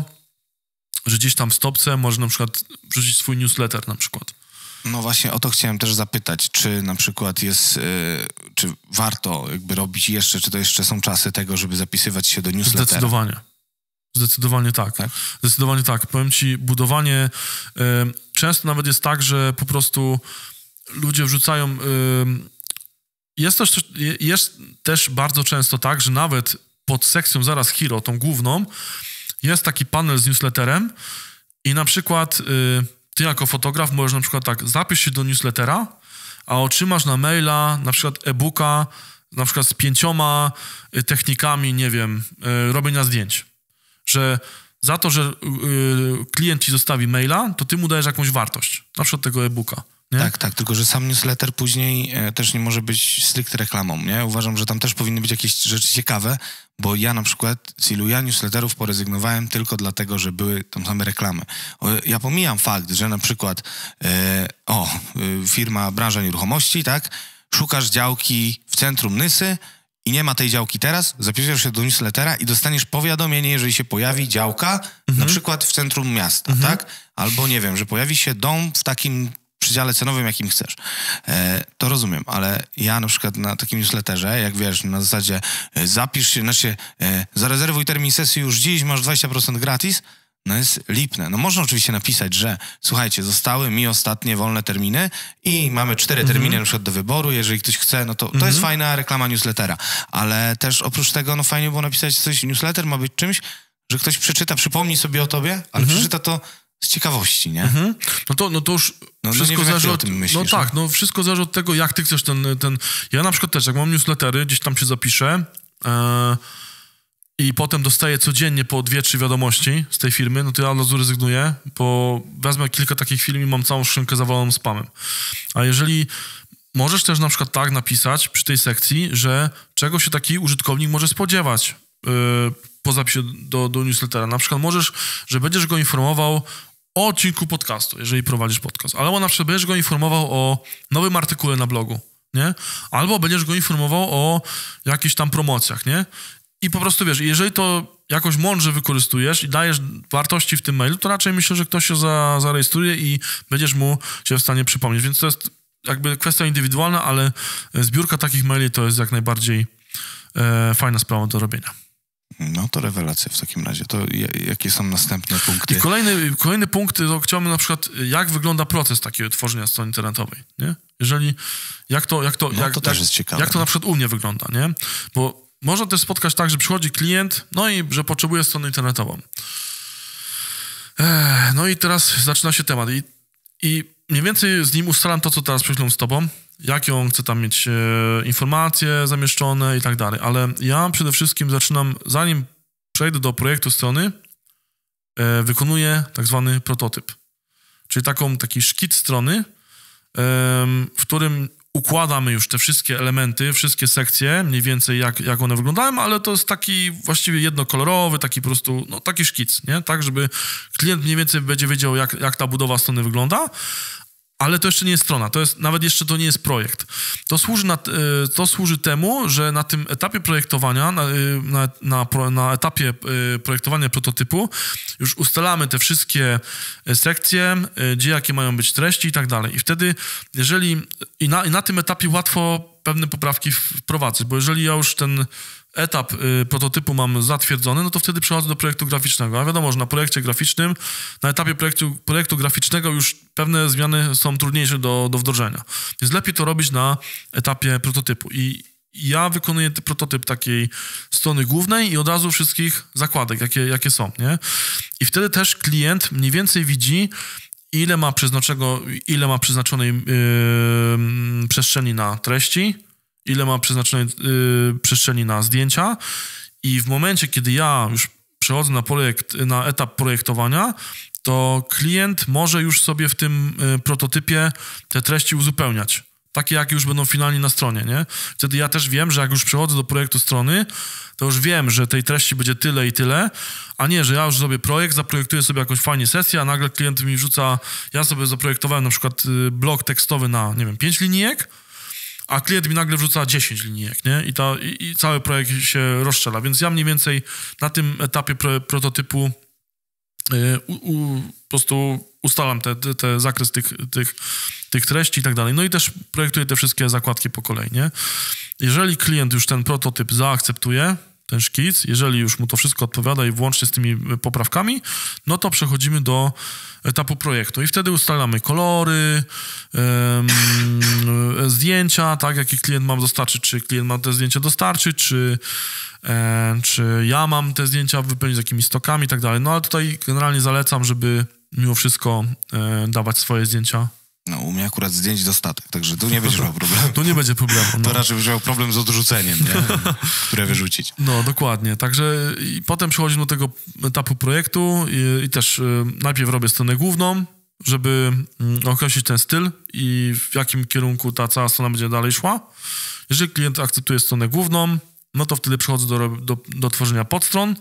że gdzieś tam w stopce możesz na przykład wrzucić swój newsletter na przykład. No właśnie o to chciałem też zapytać, czy na przykład jest, yy, czy warto jakby robić jeszcze, czy to jeszcze są czasy tego, żeby zapisywać się do newslettera? Zdecydowanie. Zdecydowanie tak. tak. Zdecydowanie tak. Powiem ci, budowanie, yy, często nawet jest tak, że po prostu ludzie wrzucają... Yy, jest, też, jest też bardzo często tak, że nawet pod sekcją zaraz Hero, tą główną, jest taki panel z newsletterem i na przykład yy, ty jako fotograf możesz na przykład tak, zapisz się do newslettera, a otrzymasz na maila na przykład e-booka, na przykład z pięcioma technikami, nie wiem, yy, robienia zdjęć. Że za to, że yy, klient ci zostawi maila, to ty mu dajesz jakąś wartość, na przykład tego e-booka. Nie? Tak, tak, tylko że sam newsletter później e, też nie może być stricte reklamą, nie? Uważam, że tam też powinny być jakieś rzeczy ciekawe, bo ja na przykład z ilu ja newsletterów porezygnowałem tylko dlatego, że były tam same reklamy. O, ja pomijam fakt, że na przykład e, o, e, firma, branża nieruchomości, tak? Szukasz działki w centrum Nysy i nie ma tej działki teraz, zapiszesz się do newslettera i dostaniesz powiadomienie, jeżeli się pojawi działka, mhm. na przykład w centrum miasta, mhm. tak? Albo nie wiem, że pojawi się dom w takim przydziale cenowym, jakim chcesz. E, to rozumiem, ale ja na przykład na takim newsletterze, jak wiesz, na zasadzie e, zapisz się, znaczy e, zarezerwuj termin sesji już dziś, masz dwadzieścia procent gratis, no jest lipne. No można oczywiście napisać, że słuchajcie, zostały mi ostatnie wolne terminy i mamy cztery mm-hmm. terminy na przykład do wyboru, jeżeli ktoś chce, no to, to mm-hmm. jest fajna reklama newslettera, ale też oprócz tego, no fajnie było napisać coś, newsletter ma być czymś, że ktoś przeczyta, przypomni sobie o tobie, ale mm-hmm. przeczyta to z ciekawości, nie? Mhm. No to, no to już no, wszystko no zależy od... Myślisz, no tak, no wszystko zależy od tego, jak ty chcesz ten... ten... Ja na przykład też, jak mam newslettery, gdzieś tam się zapiszę e, i potem dostaję codziennie po dwie, trzy wiadomości z tej firmy, no to ja od razu rezygnuję, bo wezmę kilka takich firm i mam całą skrzynkę zawaloną spamem. A jeżeli... Możesz też na przykład tak napisać przy tej sekcji, że czego się taki użytkownik może spodziewać e, po zapisie do, do newslettera. Na przykład możesz, że będziesz go informował o odcinku podcastu, jeżeli prowadzisz podcast. Albo na przykład będziesz go informował o nowym artykule na blogu, nie? Albo będziesz go informował o jakichś tam promocjach, nie? I po prostu wiesz, jeżeli to jakoś mądrze wykorzystujesz i dajesz wartości w tym mailu, to raczej myślę, że ktoś się za, zarejestruje i będziesz mu się w stanie przypomnieć. Więc to jest jakby kwestia indywidualna, ale zbiórka takich maili to jest jak najbardziej e, fajna sprawa do robienia. No to rewelacja w takim razie. To jakie są następne punkty? I kolejny, kolejny punkt, to chciałbym na przykład, jak wygląda proces takiego tworzenia strony internetowej, nie? Jeżeli, jak to, jak to, no, jak, to też jak, jest ciekawe. Jak to na przykład u mnie wygląda, nie? Bo można też spotkać tak, że przychodzi klient, no i że potrzebuje strony internetową. Ech, no i teraz zaczyna się temat i, i mniej więcej z nim ustalam to, co teraz przed z tobą, jakie on chce tam mieć e, informacje zamieszczone i tak dalej, ale ja przede wszystkim zaczynam, zanim przejdę do projektu strony, e, wykonuję tak zwany prototyp, czyli taką, taki szkic strony, e, w którym układamy już te wszystkie elementy, wszystkie sekcje, mniej więcej jak, jak one wyglądają, ale to jest taki właściwie jednokolorowy, taki po prostu, no taki szkic, nie? Tak, żeby klient mniej więcej będzie wiedział, jak, jak ta budowa strony wygląda, ale to jeszcze nie jest strona, to jest, nawet jeszcze to nie jest projekt. To służy, na, to służy temu, że na tym etapie projektowania, na, na, na, na etapie projektowania prototypu już ustalamy te wszystkie sekcje, gdzie jakie mają być treści i tak dalej. I wtedy, jeżeli i na, i na tym etapie łatwo pewne poprawki wprowadzać, bo jeżeli ja już ten etap y, prototypu mam zatwierdzony, no to wtedy przechodzę do projektu graficznego. A wiadomo, że na projekcie graficznym, na etapie projektu, projektu graficznego już pewne zmiany są trudniejsze do, do wdrożenia. Więc lepiej to robić na etapie prototypu. I ja wykonuję ten prototyp takiej strony głównej i od razu wszystkich zakładek, jakie, jakie są, nie? I wtedy też klient mniej więcej widzi, ile ma przeznaczonego, ile ma przeznaczonej yy, przestrzeni na treści, ile ma przeznaczonej yy, przestrzeni na zdjęcia i w momencie, kiedy ja już przechodzę na projekt, na etap projektowania, to klient może już sobie w tym yy, prototypie te treści uzupełniać. Takie, jak już będą finalnie na stronie, nie? Wtedy ja też wiem, że jak już przechodzę do projektu strony, to już wiem, że tej treści będzie tyle i tyle, a nie, że ja już zrobię projekt, zaprojektuję sobie jakąś fajnie sesję, a nagle klient mi wrzuca, ja sobie zaprojektowałem na przykład blok tekstowy na, nie wiem, pięć linijek, a klient mi nagle wrzuca dziesięć linijek, nie? I, ta, i, i cały projekt się rozstrzela. Więc ja mniej więcej na tym etapie pro, prototypu yy, u, u, po prostu ustalam te, te, te zakres tych, tych, tych treści i tak dalej. No i też projektuję te wszystkie zakładki po kolei, nie? Jeżeli klient już ten prototyp zaakceptuje, ten szkic, jeżeli już mu to wszystko odpowiada i włącznie z tymi poprawkami, no to przechodzimy do etapu projektu i wtedy ustalamy kolory, um, zdjęcia, tak, jaki klient mam dostarczyć, czy klient ma te zdjęcia dostarczyć, czy, e, czy ja mam te zdjęcia wypełnić z jakimiś stokami i tak dalej. No ale tutaj generalnie zalecam, żeby mimo wszystko e, dawać swoje zdjęcia. No, u mnie akurat zdjęć dostatek, także tu nie będziesz miał problemu. Tu nie będzie problemu. No. To raczej będziesz miał problem z odrzuceniem, nie? Które wyrzucić. No, dokładnie. Także i potem przechodzimy do tego etapu projektu i, i też y, najpierw robię stronę główną, żeby określić ten styl i w jakim kierunku ta cała strona będzie dalej szła. Jeżeli klient akceptuje stronę główną, no to wtedy przechodzę do, do, do tworzenia podstron.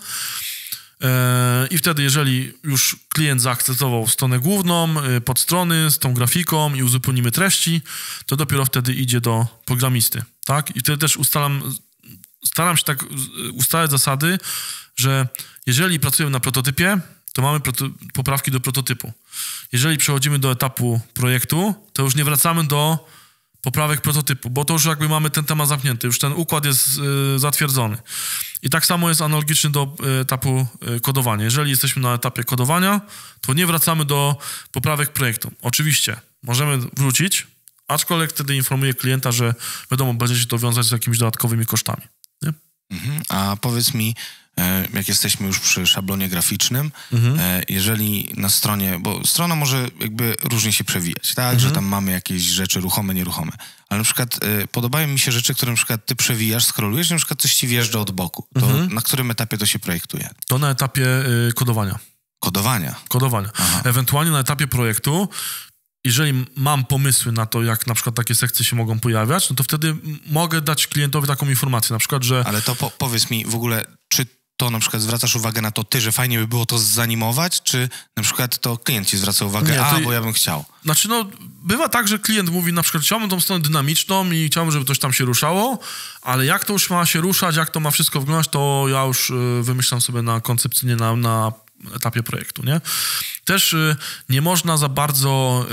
I wtedy, jeżeli już klient zaakceptował stronę główną, podstrony z tą grafiką i uzupełnimy treści, to dopiero wtedy idzie do programisty, tak? I wtedy też ustalam, staram się tak ustalać zasady, że jeżeli pracujemy na prototypie, to mamy proto- poprawki do prototypu. Jeżeli przechodzimy do etapu projektu, to już nie wracamy do poprawek prototypu, bo to już jakby mamy ten temat zamknięty, już ten układ jest y, zatwierdzony. I tak samo jest analogiczny do y, etapu y, kodowania. Jeżeli jesteśmy na etapie kodowania, to nie wracamy do poprawek projektu. Oczywiście możemy wrócić, aczkolwiek wtedy informuję klienta, że wiadomo, będzie się to wiązać z jakimiś dodatkowymi kosztami. Nie? Mhm. A powiedz mi, jak jesteśmy już przy szablonie graficznym, mhm. jeżeli na stronie, bo strona może jakby różnie się przewijać, tak, mhm. że tam mamy jakieś rzeczy ruchome, nieruchome, ale na przykład y, podobają mi się rzeczy, które na przykład ty przewijasz, scrollujesz, na przykład coś ci wjeżdża od boku. To mhm. na którym etapie to się projektuje? To na etapie y, kodowania. Kodowania? Kodowania. Aha. Ewentualnie na etapie projektu, jeżeli mam pomysły na to, jak na przykład takie sekcje się mogą pojawiać, no to wtedy mogę dać klientowi taką informację, na przykład, że... Ale to po, powiedz mi w ogóle, czy to na przykład zwracasz uwagę na to ty, że fajnie by było to zanimować, czy na przykład to klient ci zwraca uwagę, nie, a, bo ja bym chciał? Znaczy, no, bywa tak, że klient mówi na przykład, chciałbym tą stronę dynamiczną i chciałbym, żeby coś tam się ruszało, ale jak to już ma się ruszać, jak to ma wszystko wyglądać, to ja już y, wymyślam sobie na koncepcyjnie, na, na etapie projektu, nie? Też y, nie można za bardzo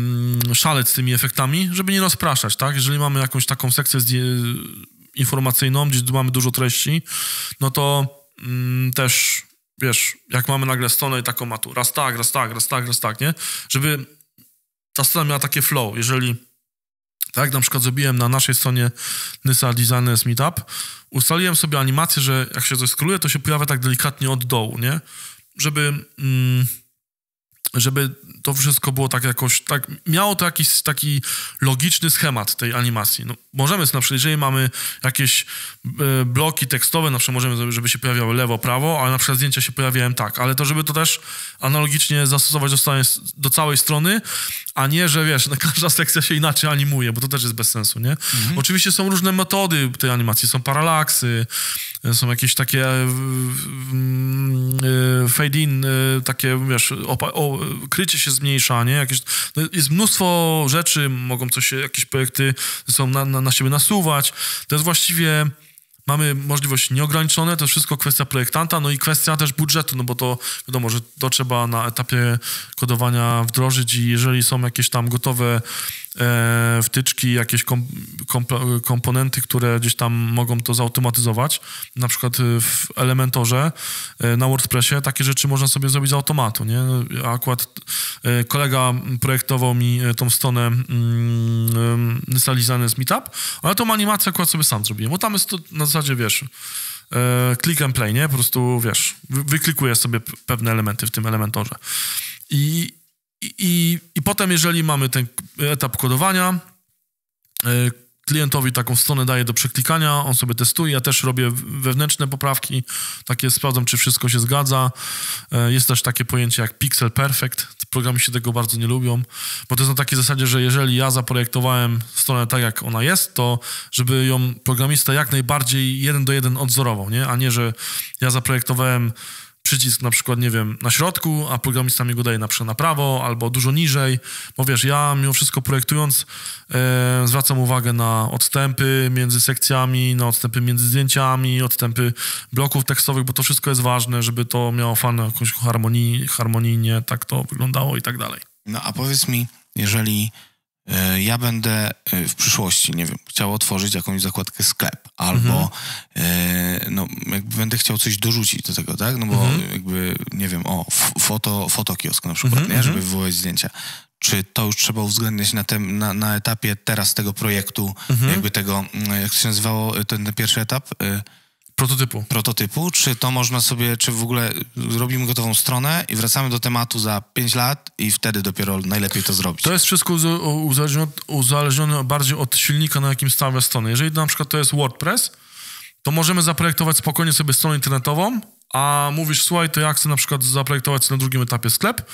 y, szaleć z tymi efektami, żeby nie rozpraszać, tak? Jeżeli mamy jakąś taką sekcję zdję- informacyjną, gdzie mamy dużo treści, no to mm, też, wiesz, jak mamy nagle stronę i taką ma tu raz tak, raz tak, raz tak, raz tak, nie? Żeby ta strona miała takie flow. Jeżeli, tak jak na przykład zrobiłem na naszej stronie Nysa Designers Meetup, ustaliłem sobie animację, że jak się coś skroluje, to się pojawia tak delikatnie od dołu, nie? Żeby... Mm, żeby to wszystko było tak jakoś, tak, miało to jakiś taki logiczny schemat tej animacji. No, możemy na przykład, jeżeli mamy jakieś e, bloki tekstowe, na przykład możemy, żeby się pojawiały lewo, prawo, ale na przykład zdjęcia się pojawiają tak, ale to żeby to też analogicznie zastosować do, strony, do całej strony, a nie, że wiesz, no, każda sekcja się inaczej animuje, bo to też jest bez sensu, nie? Mhm. Oczywiście są różne metody tej animacji, są paralaksy, są jakieś takie e, e, fade in, e, takie, wiesz, opa- o, krycie się zmniejsza, nie? Jakieś, no jest mnóstwo rzeczy, mogą coś, jakieś projekty są na, na, na siebie nasuwać. To jest właściwie, mamy możliwości nieograniczone, to jest wszystko kwestia projektanta, no i kwestia też budżetu, no bo to wiadomo, że to trzeba na etapie kodowania wdrożyć i jeżeli są jakieś tam gotowe e, wtyczki, jakieś kom, komp- komponenty, które gdzieś tam mogą to zautomatyzować, na przykład w Elementorze e, na WordPressie, takie rzeczy można sobie zrobić z automatu, nie? Akurat e, kolega projektował mi tą stronę mm, Nysa Designers Meetup, ale tą animację akurat sobie sam zrobiłem, bo tam jest to na zasadzie, wiesz, e, click and play, nie? Po prostu, wiesz, wy, wyklikuję sobie p- pewne elementy w tym Elementorze. I I, I potem, jeżeli mamy ten etap kodowania, klientowi taką stronę daję do przeklikania, on sobie testuje, ja też robię wewnętrzne poprawki, takie sprawdzam, czy wszystko się zgadza. Jest też takie pojęcie jak pixel perfect, programiści tego bardzo nie lubią, bo to jest na takiej zasadzie, że jeżeli ja zaprojektowałem stronę tak, jak ona jest, to żeby ją programista jak najbardziej jeden do jeden odwzorował, nie? A nie, że ja zaprojektowałem przycisk na przykład, nie wiem, na środku, a programista mi go daje na przykład na prawo albo dużo niżej, bo wiesz, ja mimo wszystko projektując e, zwracam uwagę na odstępy między sekcjami, na odstępy między zdjęciami, odstępy bloków tekstowych, bo to wszystko jest ważne, żeby to miało fajną jakąś harmonii, harmonijnie tak to wyglądało i tak dalej. No a powiedz mi, jeżeli y, ja będę y, w przyszłości, nie wiem, chciał otworzyć jakąś zakładkę sklep, albo mhm. y, no, jakby będę chciał coś dorzucić do tego, tak? No bo mhm. jakby, nie wiem, o, foto, fotokiosk na przykład, mhm. nie? Żeby wywołać zdjęcia. Czy to już trzeba uwzględniać na, tem, na, na etapie teraz tego projektu, mhm. jakby tego, jak to się nazywało, ten, ten pierwszy etap? Y, Prototypu. Prototypu, czy to można sobie, czy w ogóle robimy gotową stronę i wracamy do tematu za pięć lat i wtedy dopiero najlepiej to zrobić? To jest wszystko uzależnione, uzależnione bardziej od silnika, na jakim stawia stronę. Jeżeli na przykład to jest WordPress, to możemy zaprojektować spokojnie sobie stronę internetową, a mówisz, słuchaj, to ja chcę na przykład zaprojektować na drugim etapie sklep,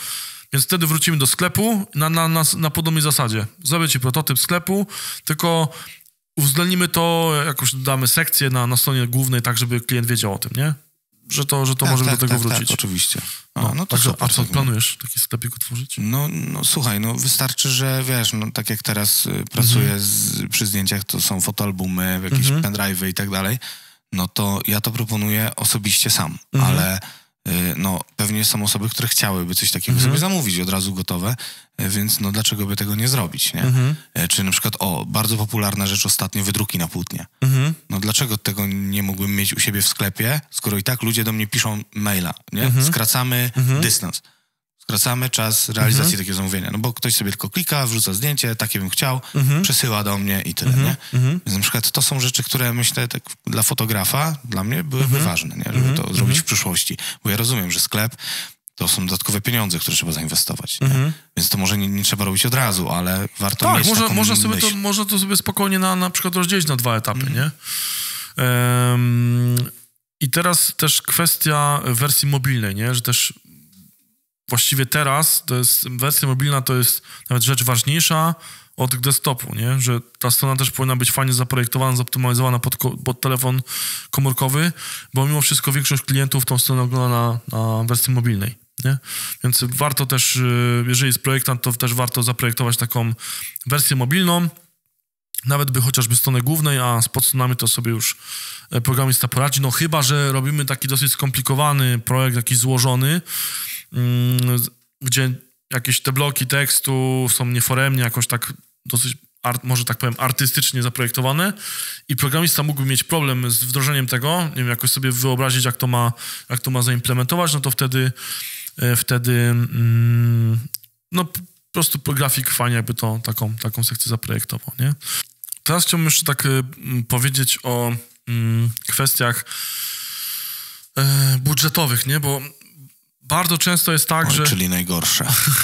Więc wtedy wrócimy do sklepu na, na, na, na podobnej zasadzie. Zrobię ci prototyp sklepu, tylko uwzględnimy to, jakoś damy sekcję na, na stronie głównej, tak żeby klient wiedział o tym, nie? Że to, że to tak, możemy tak, do tego tak, wrócić. Tak, oczywiście. A, no, no to także, super, a co, planujesz taki sklepik otworzyć? No, no słuchaj, no wystarczy, że wiesz, no tak jak teraz y, pracuję mhm. z, przy zdjęciach, to są fotoalbumy, jakieś mhm. pendrive'y i tak dalej, no to ja to proponuję osobiście sam, mhm. ale y, no pewnie są osoby, które chciałyby coś takiego mhm. sobie zamówić od razu gotowe, y, więc no dlaczego by tego nie zrobić, nie? Mhm. Y, czy na przykład, o, bardzo popularna rzecz ostatnio, wydruki na płótnie. Mhm. No dlaczego tego nie mógłbym mieć u siebie w sklepie, skoro i tak ludzie do mnie piszą maila, nie? Mhm. Skracamy mhm. dystans. Skracamy czas realizacji mhm. takiego zamówienia. No bo ktoś sobie tylko klika, wrzuca zdjęcie, takie bym chciał, mhm. przesyła do mnie i tyle, mhm. nie? Mhm. Więc na przykład to są rzeczy, które myślę tak dla fotografa, dla mnie byłyby mhm. ważne, nie? Żeby mhm. to zrobić mhm. w przyszłości. Bo ja rozumiem, że sklep to są dodatkowe pieniądze, które trzeba zainwestować. Mhm. Więc to może nie, nie trzeba robić od razu, ale warto tak, mieć może, taką można sobie myśl. to Można to sobie spokojnie na, na przykład rozdzielić na dwa etapy, mhm. nie? Um, I teraz też kwestia wersji mobilnej, nie? Że też właściwie teraz to jest, wersja mobilna to jest nawet rzecz ważniejsza od desktopu, nie? Że ta strona też powinna być fajnie zaprojektowana, zoptymalizowana pod, pod telefon komórkowy, bo mimo wszystko większość klientów tą stronę ogląda na, na wersji mobilnej, nie? Więc warto też, jeżeli jest projektant, to też warto zaprojektować taką wersję mobilną, nawet by chociażby stronę głównej, a z podstronami to sobie już programista poradzi, no chyba że robimy taki dosyć skomplikowany projekt, jakiś złożony, gdzie jakieś te bloki tekstu są nieforemnie jakoś tak dosyć, art, może tak powiem, artystycznie zaprojektowane i programista mógłby mieć problem z wdrożeniem tego, nie wiem, jakoś sobie wyobrazić, jak to ma, jak to ma zaimplementować, no to wtedy wtedy mm, no po prostu grafik fajnie jakby to, taką, taką sekcję zaprojektował, nie? Teraz chciałbym jeszcze tak y, powiedzieć o y, kwestiach y, budżetowych, nie? Bo bardzo często jest tak, Oj, że... Czyli najgorsze.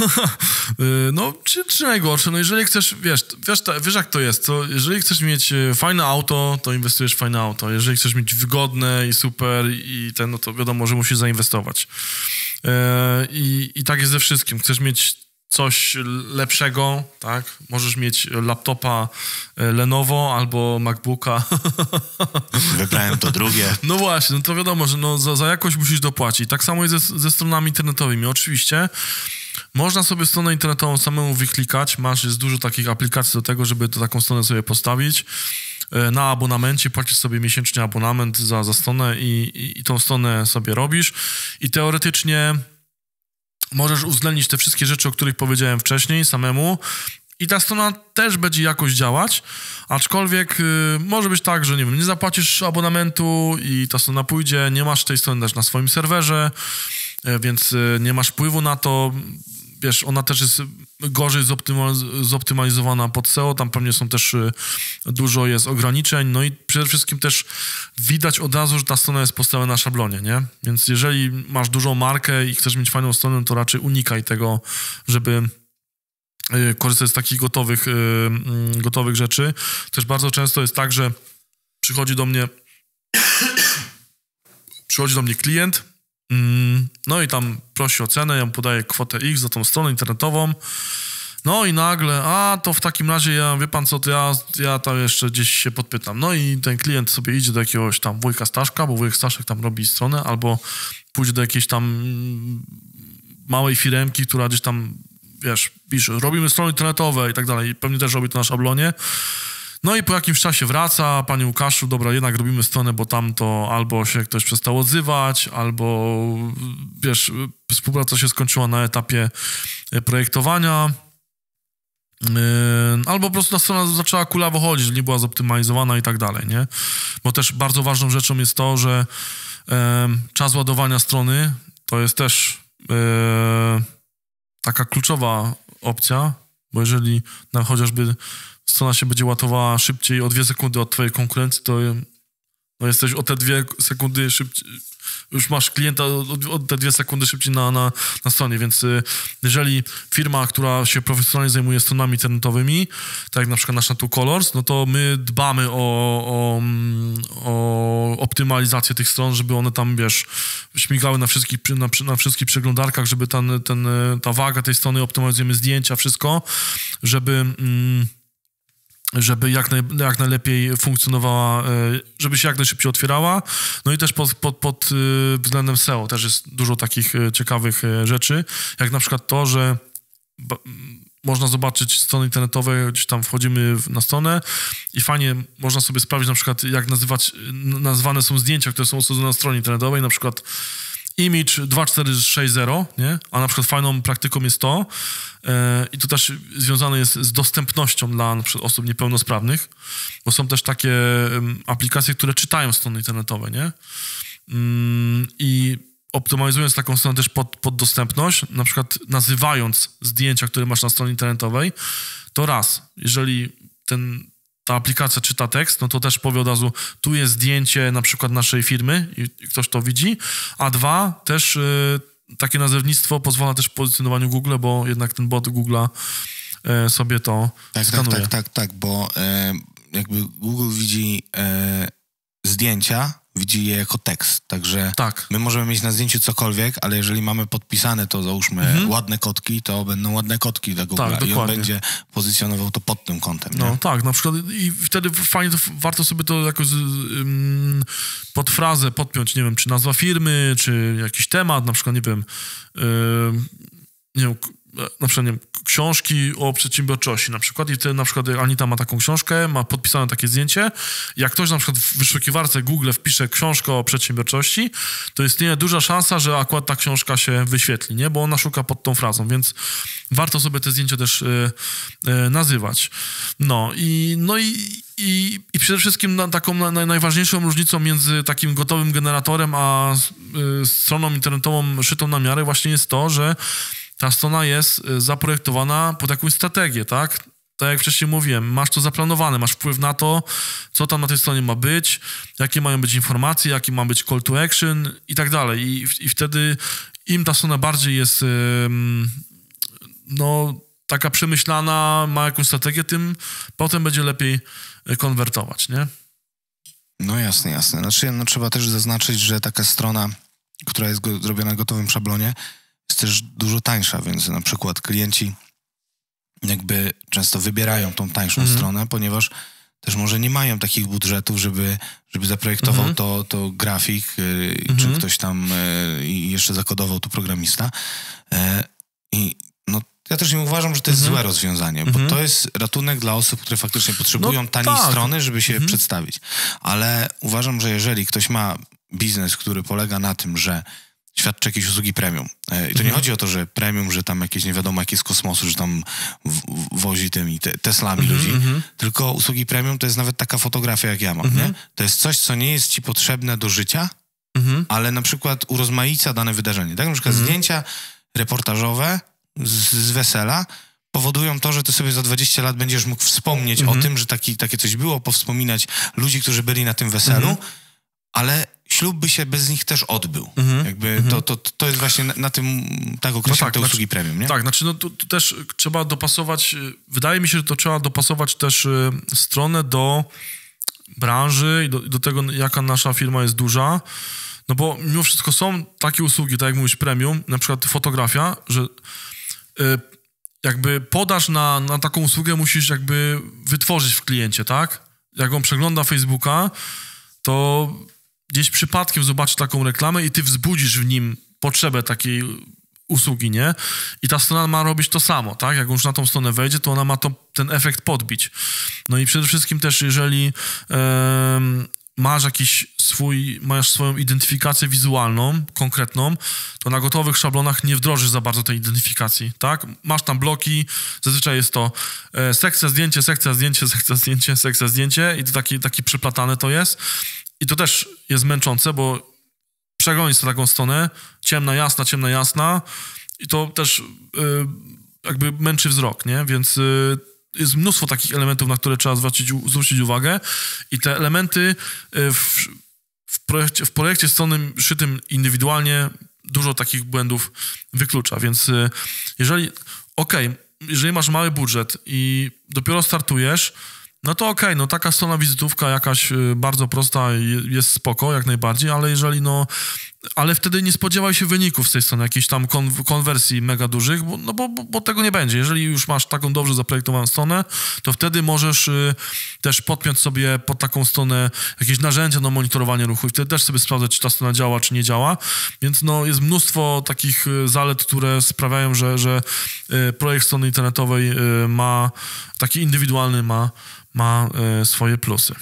no, czy, czy najgorsze? No jeżeli chcesz, wiesz, wiesz, wiesz jak to jest, to jeżeli chcesz mieć fajne auto, to inwestujesz w fajne auto. Jeżeli chcesz mieć wygodne i super i ten, no to wiadomo, że musisz zainwestować. Yy, i, I tak jest ze wszystkim. Chcesz mieć coś lepszego, tak? Możesz mieć laptopa Lenovo albo MacBooka. Wybrałem to drugie. No właśnie, no to wiadomo, że no za, za jakość musisz dopłacić. Tak samo jest ze, ze stronami internetowymi. Oczywiście można sobie stronę internetową samemu wyklikać. Masz, jest dużo takich aplikacji do tego, żeby to taką stronę sobie postawić. Na abonamencie płacisz sobie miesięcznie abonament za, za stronę i, i, i tą stronę sobie robisz. I teoretycznie możesz uwzględnić te wszystkie rzeczy, o których powiedziałem wcześniej samemu i ta strona też będzie jakoś działać, aczkolwiek y, może być tak, że nie wiem, nie zapłacisz abonamentu i ta strona pójdzie, nie masz tej strony też na swoim serwerze, y, więc y, nie masz wpływu na to, wiesz, ona też jest gorzej zoptymal- zoptymalizowana pod S E O, tam pewnie są też y, dużo jest ograniczeń, no i przede wszystkim też widać od razu, że ta strona jest postawiona na szablonie, nie? Więc jeżeli masz dużą markę i chcesz mieć fajną stronę, to raczej unikaj tego, żeby y, korzystać z takich gotowych, y, y, gotowych rzeczy. Też bardzo często jest tak, że przychodzi do mnie przychodzi do mnie klient, no i tam prosi o cenę, ja mu podaję kwotę X za tą stronę internetową, no i nagle, a to w takim razie ja, wie pan co, to ja, ja tam jeszcze gdzieś się podpytam. No i ten klient sobie idzie do jakiegoś tam wujka Staszka, bo wujek Staszek tam robi stronę, albo pójdzie do jakiejś tam małej firemki, która gdzieś tam, wiesz, pisze, robimy strony internetowe i tak dalej, i pewnie też robi to na szablonie. No i po jakimś czasie wraca, panie Łukaszu, dobra, jednak robimy stronę, bo tam to albo się ktoś przestał odzywać, albo, wiesz, współpraca się skończyła na etapie projektowania, yy, albo po prostu ta strona zaczęła kulawo chodzić, nie była zoptymalizowana i tak dalej, nie? Bo też bardzo ważną rzeczą jest to, że yy, czas ładowania strony to jest też yy, taka kluczowa opcja, bo jeżeli no, chociażby strona się będzie ładowała szybciej o dwie sekundy od twojej konkurencji, to No jesteś o te dwie sekundy szybciej, już masz klienta o, o te dwie sekundy szybciej na, na, na stronie, więc y, jeżeli firma, która się profesjonalnie zajmuje stronami internetowymi, tak jak na przykład nasza Two Colors, no to my dbamy o, o, o optymalizację tych stron, żeby one tam, wiesz, śmigały na wszystkich, na, na wszystkich przeglądarkach, żeby ten, ten, ta waga tej strony, optymalizujemy zdjęcia, wszystko, żeby... Mm, żeby jak, naj, jak najlepiej funkcjonowała, żeby się jak najszybciej otwierała. No i też pod, pod, pod względem S E O też jest dużo takich ciekawych rzeczy, jak na przykład to, że można zobaczyć strony internetowe, gdzieś tam wchodzimy na stronę i fajnie można sobie sprawdzić na przykład, jak nazywać, nazwane są zdjęcia, które są osadzone na stronie internetowej, na przykład Image dwa cztery sześć zero, nie? A na przykład fajną praktyką jest to yy, i to też związane jest z dostępnością dla na przykład osób niepełnosprawnych, bo są też takie yy, aplikacje, które czytają strony internetowe, nie? Yy, I optymalizując taką stronę też pod, pod dostępność, na przykład nazywając zdjęcia, które masz na stronie internetowej, to raz, jeżeli ten ta aplikacja czyta tekst, no to też powie od razu, tu jest zdjęcie na przykład naszej firmy i ktoś to widzi, a dwa, też y, takie nazewnictwo pozwala też w pozycjonowaniu Google, bo jednak ten bot Google'a y, sobie to tak, skanuje. Tak, tak, tak, tak, bo y, jakby Google widzi y, zdjęcia, widzi je jako tekst, także tak. My możemy mieć na zdjęciu cokolwiek, ale jeżeli mamy podpisane to, załóżmy, mhm. ładne kotki, to będą ładne kotki dla Google tak, i on będzie pozycjonował to pod tym kątem. No nie? tak, na przykład i wtedy fajnie, to, warto sobie to jakoś um, pod frazę podpiąć, nie wiem, czy nazwa firmy, czy jakiś temat, na przykład, nie wiem, yy, nie wiem, na przykład, nie wiem, książki o przedsiębiorczości na przykład i wtedy na przykład Anita ma taką książkę, ma podpisane takie zdjęcie. Jak ktoś na przykład w wyszukiwarce Google wpisze książkę o przedsiębiorczości, to istnieje duża szansa, że akurat ta książka się wyświetli, nie? Bo ona szuka pod tą frazą, więc warto sobie te zdjęcia też y, y, nazywać. No i, no i, i, i przede wszystkim na, taką na, najważniejszą różnicą między takim gotowym generatorem a y, stroną internetową szytą na miarę właśnie jest to, że ta strona jest zaprojektowana pod jakąś strategię, tak? Tak jak wcześniej mówiłem, masz to zaplanowane, masz wpływ na to, co tam na tej stronie ma być, jakie mają być informacje, jaki ma być call to action i tak dalej. I, i wtedy im ta strona bardziej jest ym, no, taka przemyślana, ma jakąś strategię, tym potem będzie lepiej konwertować, nie? No jasne, jasne. Znaczy, no, trzeba też zaznaczyć, że taka strona, która jest go, zrobiona w gotowym szablonie, jest też dużo tańsza, więc na przykład klienci jakby często wybierają tą tańszą mm. stronę, ponieważ też może nie mają takich budżetów, żeby, żeby zaprojektował mm. to, to grafik, yy, mm. czy ktoś tam yy, i jeszcze zakodował to programista. Yy, I no, ja też nie uważam, że to jest mm. złe rozwiązanie, mm. bo to jest ratunek dla osób, które faktycznie potrzebują no, taniej tak. strony, żeby się mm. przedstawić. Ale uważam, że jeżeli ktoś ma biznes, który polega na tym, że świadczy jakieś usługi premium. I to mhm. nie chodzi o to, że premium, że tam jakieś nie wiadomo jakie z kosmosu, że tam w, w, wozi tymi te, Teslami mhm, ludzi, mhm. tylko usługi premium to jest nawet taka fotografia, jak ja mam, mhm. nie? To jest coś, co nie jest ci potrzebne do życia, mhm. ale na przykład urozmaica dane wydarzenie. Tak? Na przykład mhm. zdjęcia reportażowe z, z wesela powodują to, że ty sobie za dwadzieścia lat będziesz mógł wspomnieć mhm. o tym, że taki, takie coś było, powspominać ludzi, którzy byli na tym weselu, mhm. ale ślub by się bez nich też odbył. Mm-hmm. Jakby mm-hmm. to, to, to jest właśnie na, na tym, tak określam no tak, te usługi znaczy, premium, nie? Tak, znaczy no to, to też trzeba dopasować, wydaje mi się, że to trzeba dopasować też y, stronę do branży i do, do tego, jaka nasza firma jest duża, no bo mimo wszystko są takie usługi, tak jak mówisz, premium, na przykład fotografia, że y, jakby podaż na, na taką usługę musisz jakby wytworzyć w kliencie, tak? Jak on przegląda Facebooka, to gdzieś przypadkiem zobaczy taką reklamę i ty wzbudzisz w nim potrzebę takiej usługi, nie? I ta strona ma robić to samo, tak? Jak już na tą stronę wejdzie, to ona ma to, ten efekt podbić. No i przede wszystkim też, jeżeli um, masz jakiś swój, masz swoją identyfikację wizualną, konkretną, to na gotowych szablonach nie wdrożysz za bardzo tej identyfikacji, tak? Masz tam bloki, zazwyczaj jest to e, sekcja zdjęcie, sekcja zdjęcie, sekcja zdjęcie, sekcja zdjęcie i to taki, taki przeplatane to jest. I to też jest męczące, bo przegonić sobie taką stronę, ciemna, jasna, ciemna, jasna i to też yy, jakby męczy wzrok, nie? Więc yy, jest mnóstwo takich elementów, na które trzeba zwrócić, zwrócić uwagę i te elementy yy, w, w projekcie, w projekcie strony szytym indywidualnie dużo takich błędów wyklucza, więc jeżeli, okej, okay, jeżeli masz mały budżet i dopiero startujesz, no to okej, okay, no taka strona wizytówka jakaś bardzo prosta jest spoko, jak najbardziej, ale jeżeli no, ale wtedy nie spodziewaj się wyników z tej strony, jakichś tam kon- konwersji mega dużych, bo, no bo, bo, bo tego nie będzie. Jeżeli już masz taką dobrze zaprojektowaną stronę, to wtedy możesz y, też podpiąć sobie pod taką stronę jakieś narzędzia do monitorowania ruchu i wtedy też sobie sprawdzać, czy ta strona działa, czy nie działa. Więc no, jest mnóstwo takich y, zalet, które sprawiają, że, że y, projekt strony internetowej y, ma, taki indywidualny ma, ma y, swoje plusy.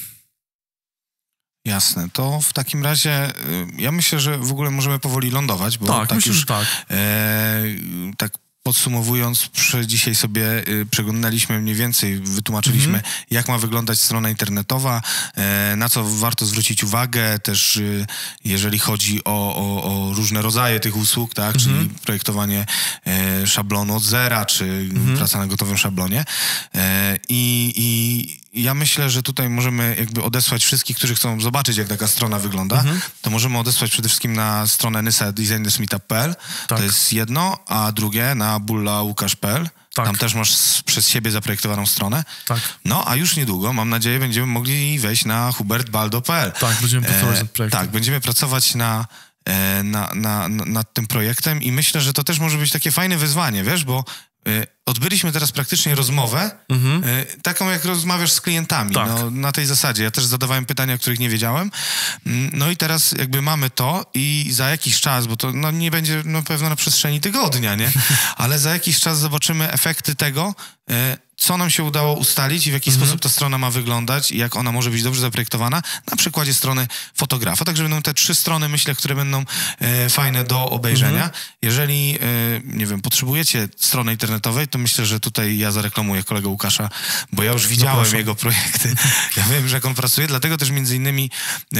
Jasne, to w takim razie y, ja myślę, że w ogóle możemy powoli lądować, bo tak, tak myślę, już że tak. E, tak podsumowując, przy, dzisiaj sobie y, przeglądaliśmy mniej więcej, wytłumaczyliśmy, mm-hmm. jak ma wyglądać strona internetowa, e, na co warto zwrócić uwagę, też y, jeżeli chodzi o, o, o różne rodzaje tych usług, tak, mm-hmm. czyli projektowanie e, szablonu od zera, czy mm-hmm. praca na gotowym szablonie. E, i, i Ja myślę, że tutaj możemy jakby odesłać wszystkich, którzy chcą zobaczyć, jak taka strona wygląda, mhm. to możemy odesłać przede wszystkim na stronę nysa designers meetup kropka p l. Tak. To jest jedno, a drugie na bulla łukasz kropka p l. Tak. Tam też masz przez siebie zaprojektowaną stronę. Tak. No, a już niedługo, mam nadzieję, będziemy mogli wejść na hubert baldo kropka p l. Tak, będziemy pracować nad projektem. Tak, będziemy pracować na, na, na, na, nad tym projektem i myślę, że to też może być takie fajne wyzwanie, wiesz, bo odbyliśmy teraz praktycznie rozmowę, mhm. taką jak rozmawiasz z klientami, tak. no, na tej zasadzie. Ja też zadawałem pytania, których nie wiedziałem. No i teraz jakby mamy to i za jakiś czas, bo to no, nie będzie no, pewno na przestrzeni tygodnia, nie? Ale za jakiś czas zobaczymy efekty tego, co nam się udało ustalić i w jaki mhm. sposób ta strona ma wyglądać i jak ona może być dobrze zaprojektowana na przykładzie strony fotografa. Także będą te trzy strony, myślę, które będą e, fajne do obejrzenia. Mhm. Jeżeli, e, nie wiem, potrzebujecie strony internetowej, to myślę, że tutaj ja zareklamuję kolegę Łukasza, bo ja już widziałem no jego projekty. Ja wiem, że jak on pracuje, dlatego też między innymi e,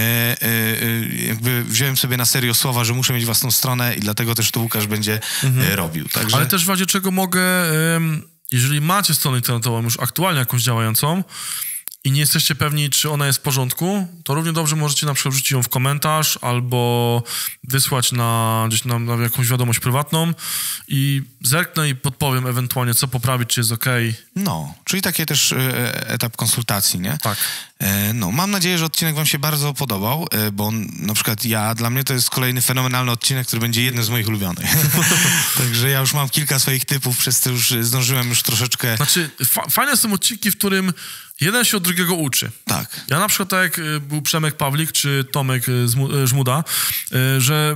e, jakby wziąłem sobie na serio słowa, że muszę mieć własną stronę i dlatego też to Łukasz będzie mhm. e, robił. Także... Ale też w razie czego mogę... Ym... Jeżeli macie stronę internetową już aktualnie jakąś działającą i nie jesteście pewni, czy ona jest w porządku, to równie dobrze możecie na przykład wrzucić ją w komentarz albo wysłać na, gdzieś na, na jakąś wiadomość prywatną i zerknę i podpowiem ewentualnie, co poprawić, czy jest okej. Okay. No, czyli taki też e, etap konsultacji, nie? Tak. E, no, mam nadzieję, że odcinek wam się bardzo podobał, e, bo na przykład ja, dla mnie to jest kolejny fenomenalny odcinek, który będzie jednym z moich ulubionych. Także ja już mam kilka swoich typów, przez to już zdążyłem już troszeczkę... Znaczy, fa- fajne są odcinki, w którym jeden się od drugiego uczy. Tak. Ja na przykład, tak jak był Przemek Pawlik czy Tomek Żmuda, że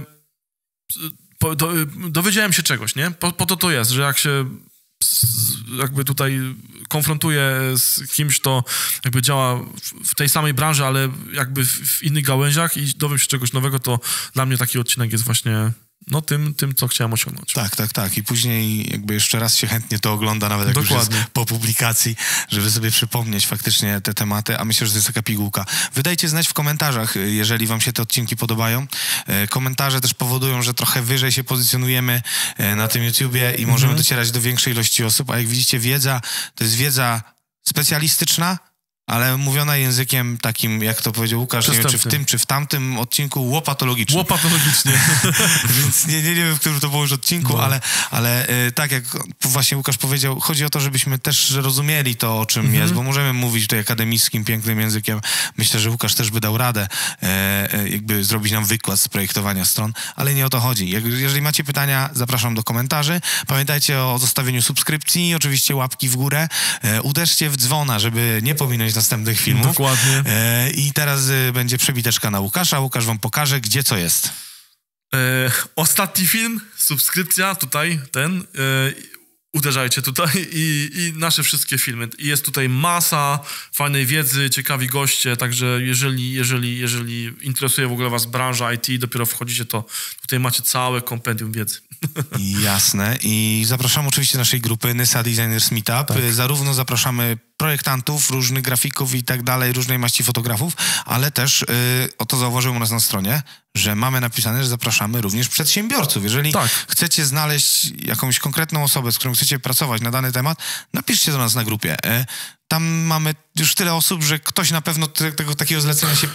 do, dowiedziałem się czegoś, nie? Po, po to to jest, że jak się jakby tutaj konfrontuję z kimś, to jakby działa w tej samej branży, ale jakby w, w innych gałęziach i dowiem się czegoś nowego, to dla mnie taki odcinek jest właśnie... No tym, tym, co chciałem osiągnąć. Tak, tak, tak. I później jakby jeszcze raz się chętnie to ogląda, nawet jak Dokładnie. Już jest po publikacji, żeby sobie przypomnieć faktycznie te tematy, a myślę, że to jest taka pigułka. Wydajcie znać w komentarzach, jeżeli wam się te odcinki podobają. Komentarze też powodują, że trochę wyżej się pozycjonujemy na tym YouTubie i możemy mhm. docierać do większej ilości osób, a jak widzicie, wiedza to jest wiedza specjalistyczna, ale mówiona językiem takim, jak to powiedział Łukasz, nie wiem, czy w tym, czy w tamtym odcinku, łopatologicznie. Łopatologicznie. Więc nie, nie, nie wiem, w którym to było już odcinku, no. ale, ale y, tak jak właśnie Łukasz powiedział, chodzi o to, żebyśmy też rozumieli to, o czym mhm. jest, bo możemy mówić tutaj akademickim, pięknym językiem. Myślę, że Łukasz też by dał radę e, e, jakby zrobić nam wykład z projektowania stron, ale nie o to chodzi. Jak, jeżeli macie pytania, zapraszam do komentarzy. Pamiętajcie o zostawieniu subskrypcji, oczywiście łapki w górę. E, uderzcie w dzwona, żeby nie pominąć następnych filmów. Dokładnie. E, I teraz e, będzie przebiteczka na Łukasza. Łukasz wam pokaże, gdzie co jest. E, ostatni film, subskrypcja, tutaj, ten. E, uderzajcie tutaj i, i nasze wszystkie filmy. I jest tutaj masa fajnej wiedzy, ciekawi goście, także jeżeli, jeżeli, jeżeli interesuje w ogóle was branża I T, dopiero wchodzicie, to tutaj macie całe kompendium wiedzy. Jasne. I zapraszamy oczywiście do naszej grupy Nysa Designers Meetup. Tak. Zarówno zapraszamy projektantów, różnych grafików i tak dalej, różnej maści fotografów, ale też, yy, o to zauważyłem u nas na stronie, że mamy napisane, że zapraszamy również przedsiębiorców. Jeżeli tak. chcecie znaleźć jakąś konkretną osobę, z którą chcecie pracować na dany temat, napiszcie do nas na grupie. Yy, tam mamy już tyle osób, że ktoś na pewno te, tego takiego zlecenia się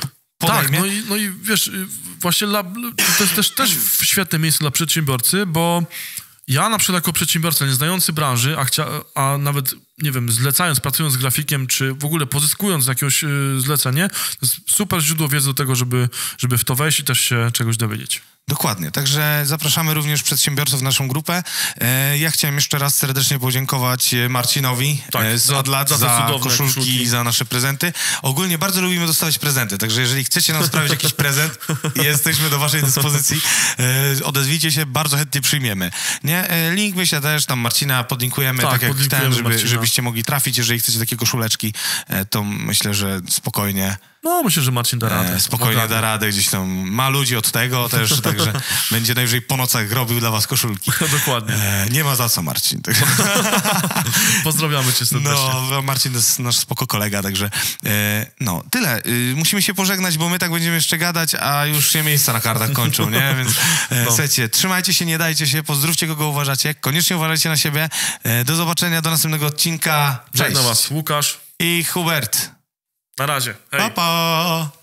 podejmie. Tak, no i, no i wiesz, właśnie dla, to jest też, też świetne miejsce dla przedsiębiorcy, bo ja na przykład jako przedsiębiorca nie znający branży, a, chcia, a nawet, nie wiem, zlecając, pracując z grafikiem, czy w ogóle pozyskując jakieś y, zlecenie, to jest super źródło wiedzy do tego, żeby, żeby w to wejść i też się czegoś dowiedzieć. Dokładnie, także zapraszamy również przedsiębiorców w naszą grupę. E, ja chciałem jeszcze raz serdecznie podziękować Marcinowi tak, e, z za, Adlat za, za koszulki, koszulki, za nasze prezenty. Ogólnie bardzo lubimy dostawać prezenty, także jeżeli chcecie nam sprawić jakiś prezent, jesteśmy do waszej dyspozycji. E, odezwijcie się, bardzo chętnie przyjmiemy. Nie? E, link myślę też, tam Marcina podlinkujemy, tak, tak jak ten, żeby, żebyście mogli trafić. Jeżeli chcecie takie koszuleczki, e, to myślę, że spokojnie... No, myślę, że Marcin da radę. E, spokojnie da radę, gdzieś tam ma ludzi od tego też, także będzie najwyżej po nocach robił dla was koszulki. Dokładnie. E, nie ma za co, Marcin. Także... Pozdrawiamy cię serdecznie. No, Marcin to jest nasz spoko kolega, także e, no, tyle. E, musimy się pożegnać, bo my tak będziemy jeszcze gadać, a już się miejsca na kartach kończą, nie? Więc e, no. Słuchajcie, trzymajcie się, nie dajcie się, pozdrówcie kogo uważacie, koniecznie uważajcie na siebie. E, do zobaczenia, do następnego odcinka. Cześć. Żegnam was Łukasz i Hubert. Na razie. Hej. Pa, pa.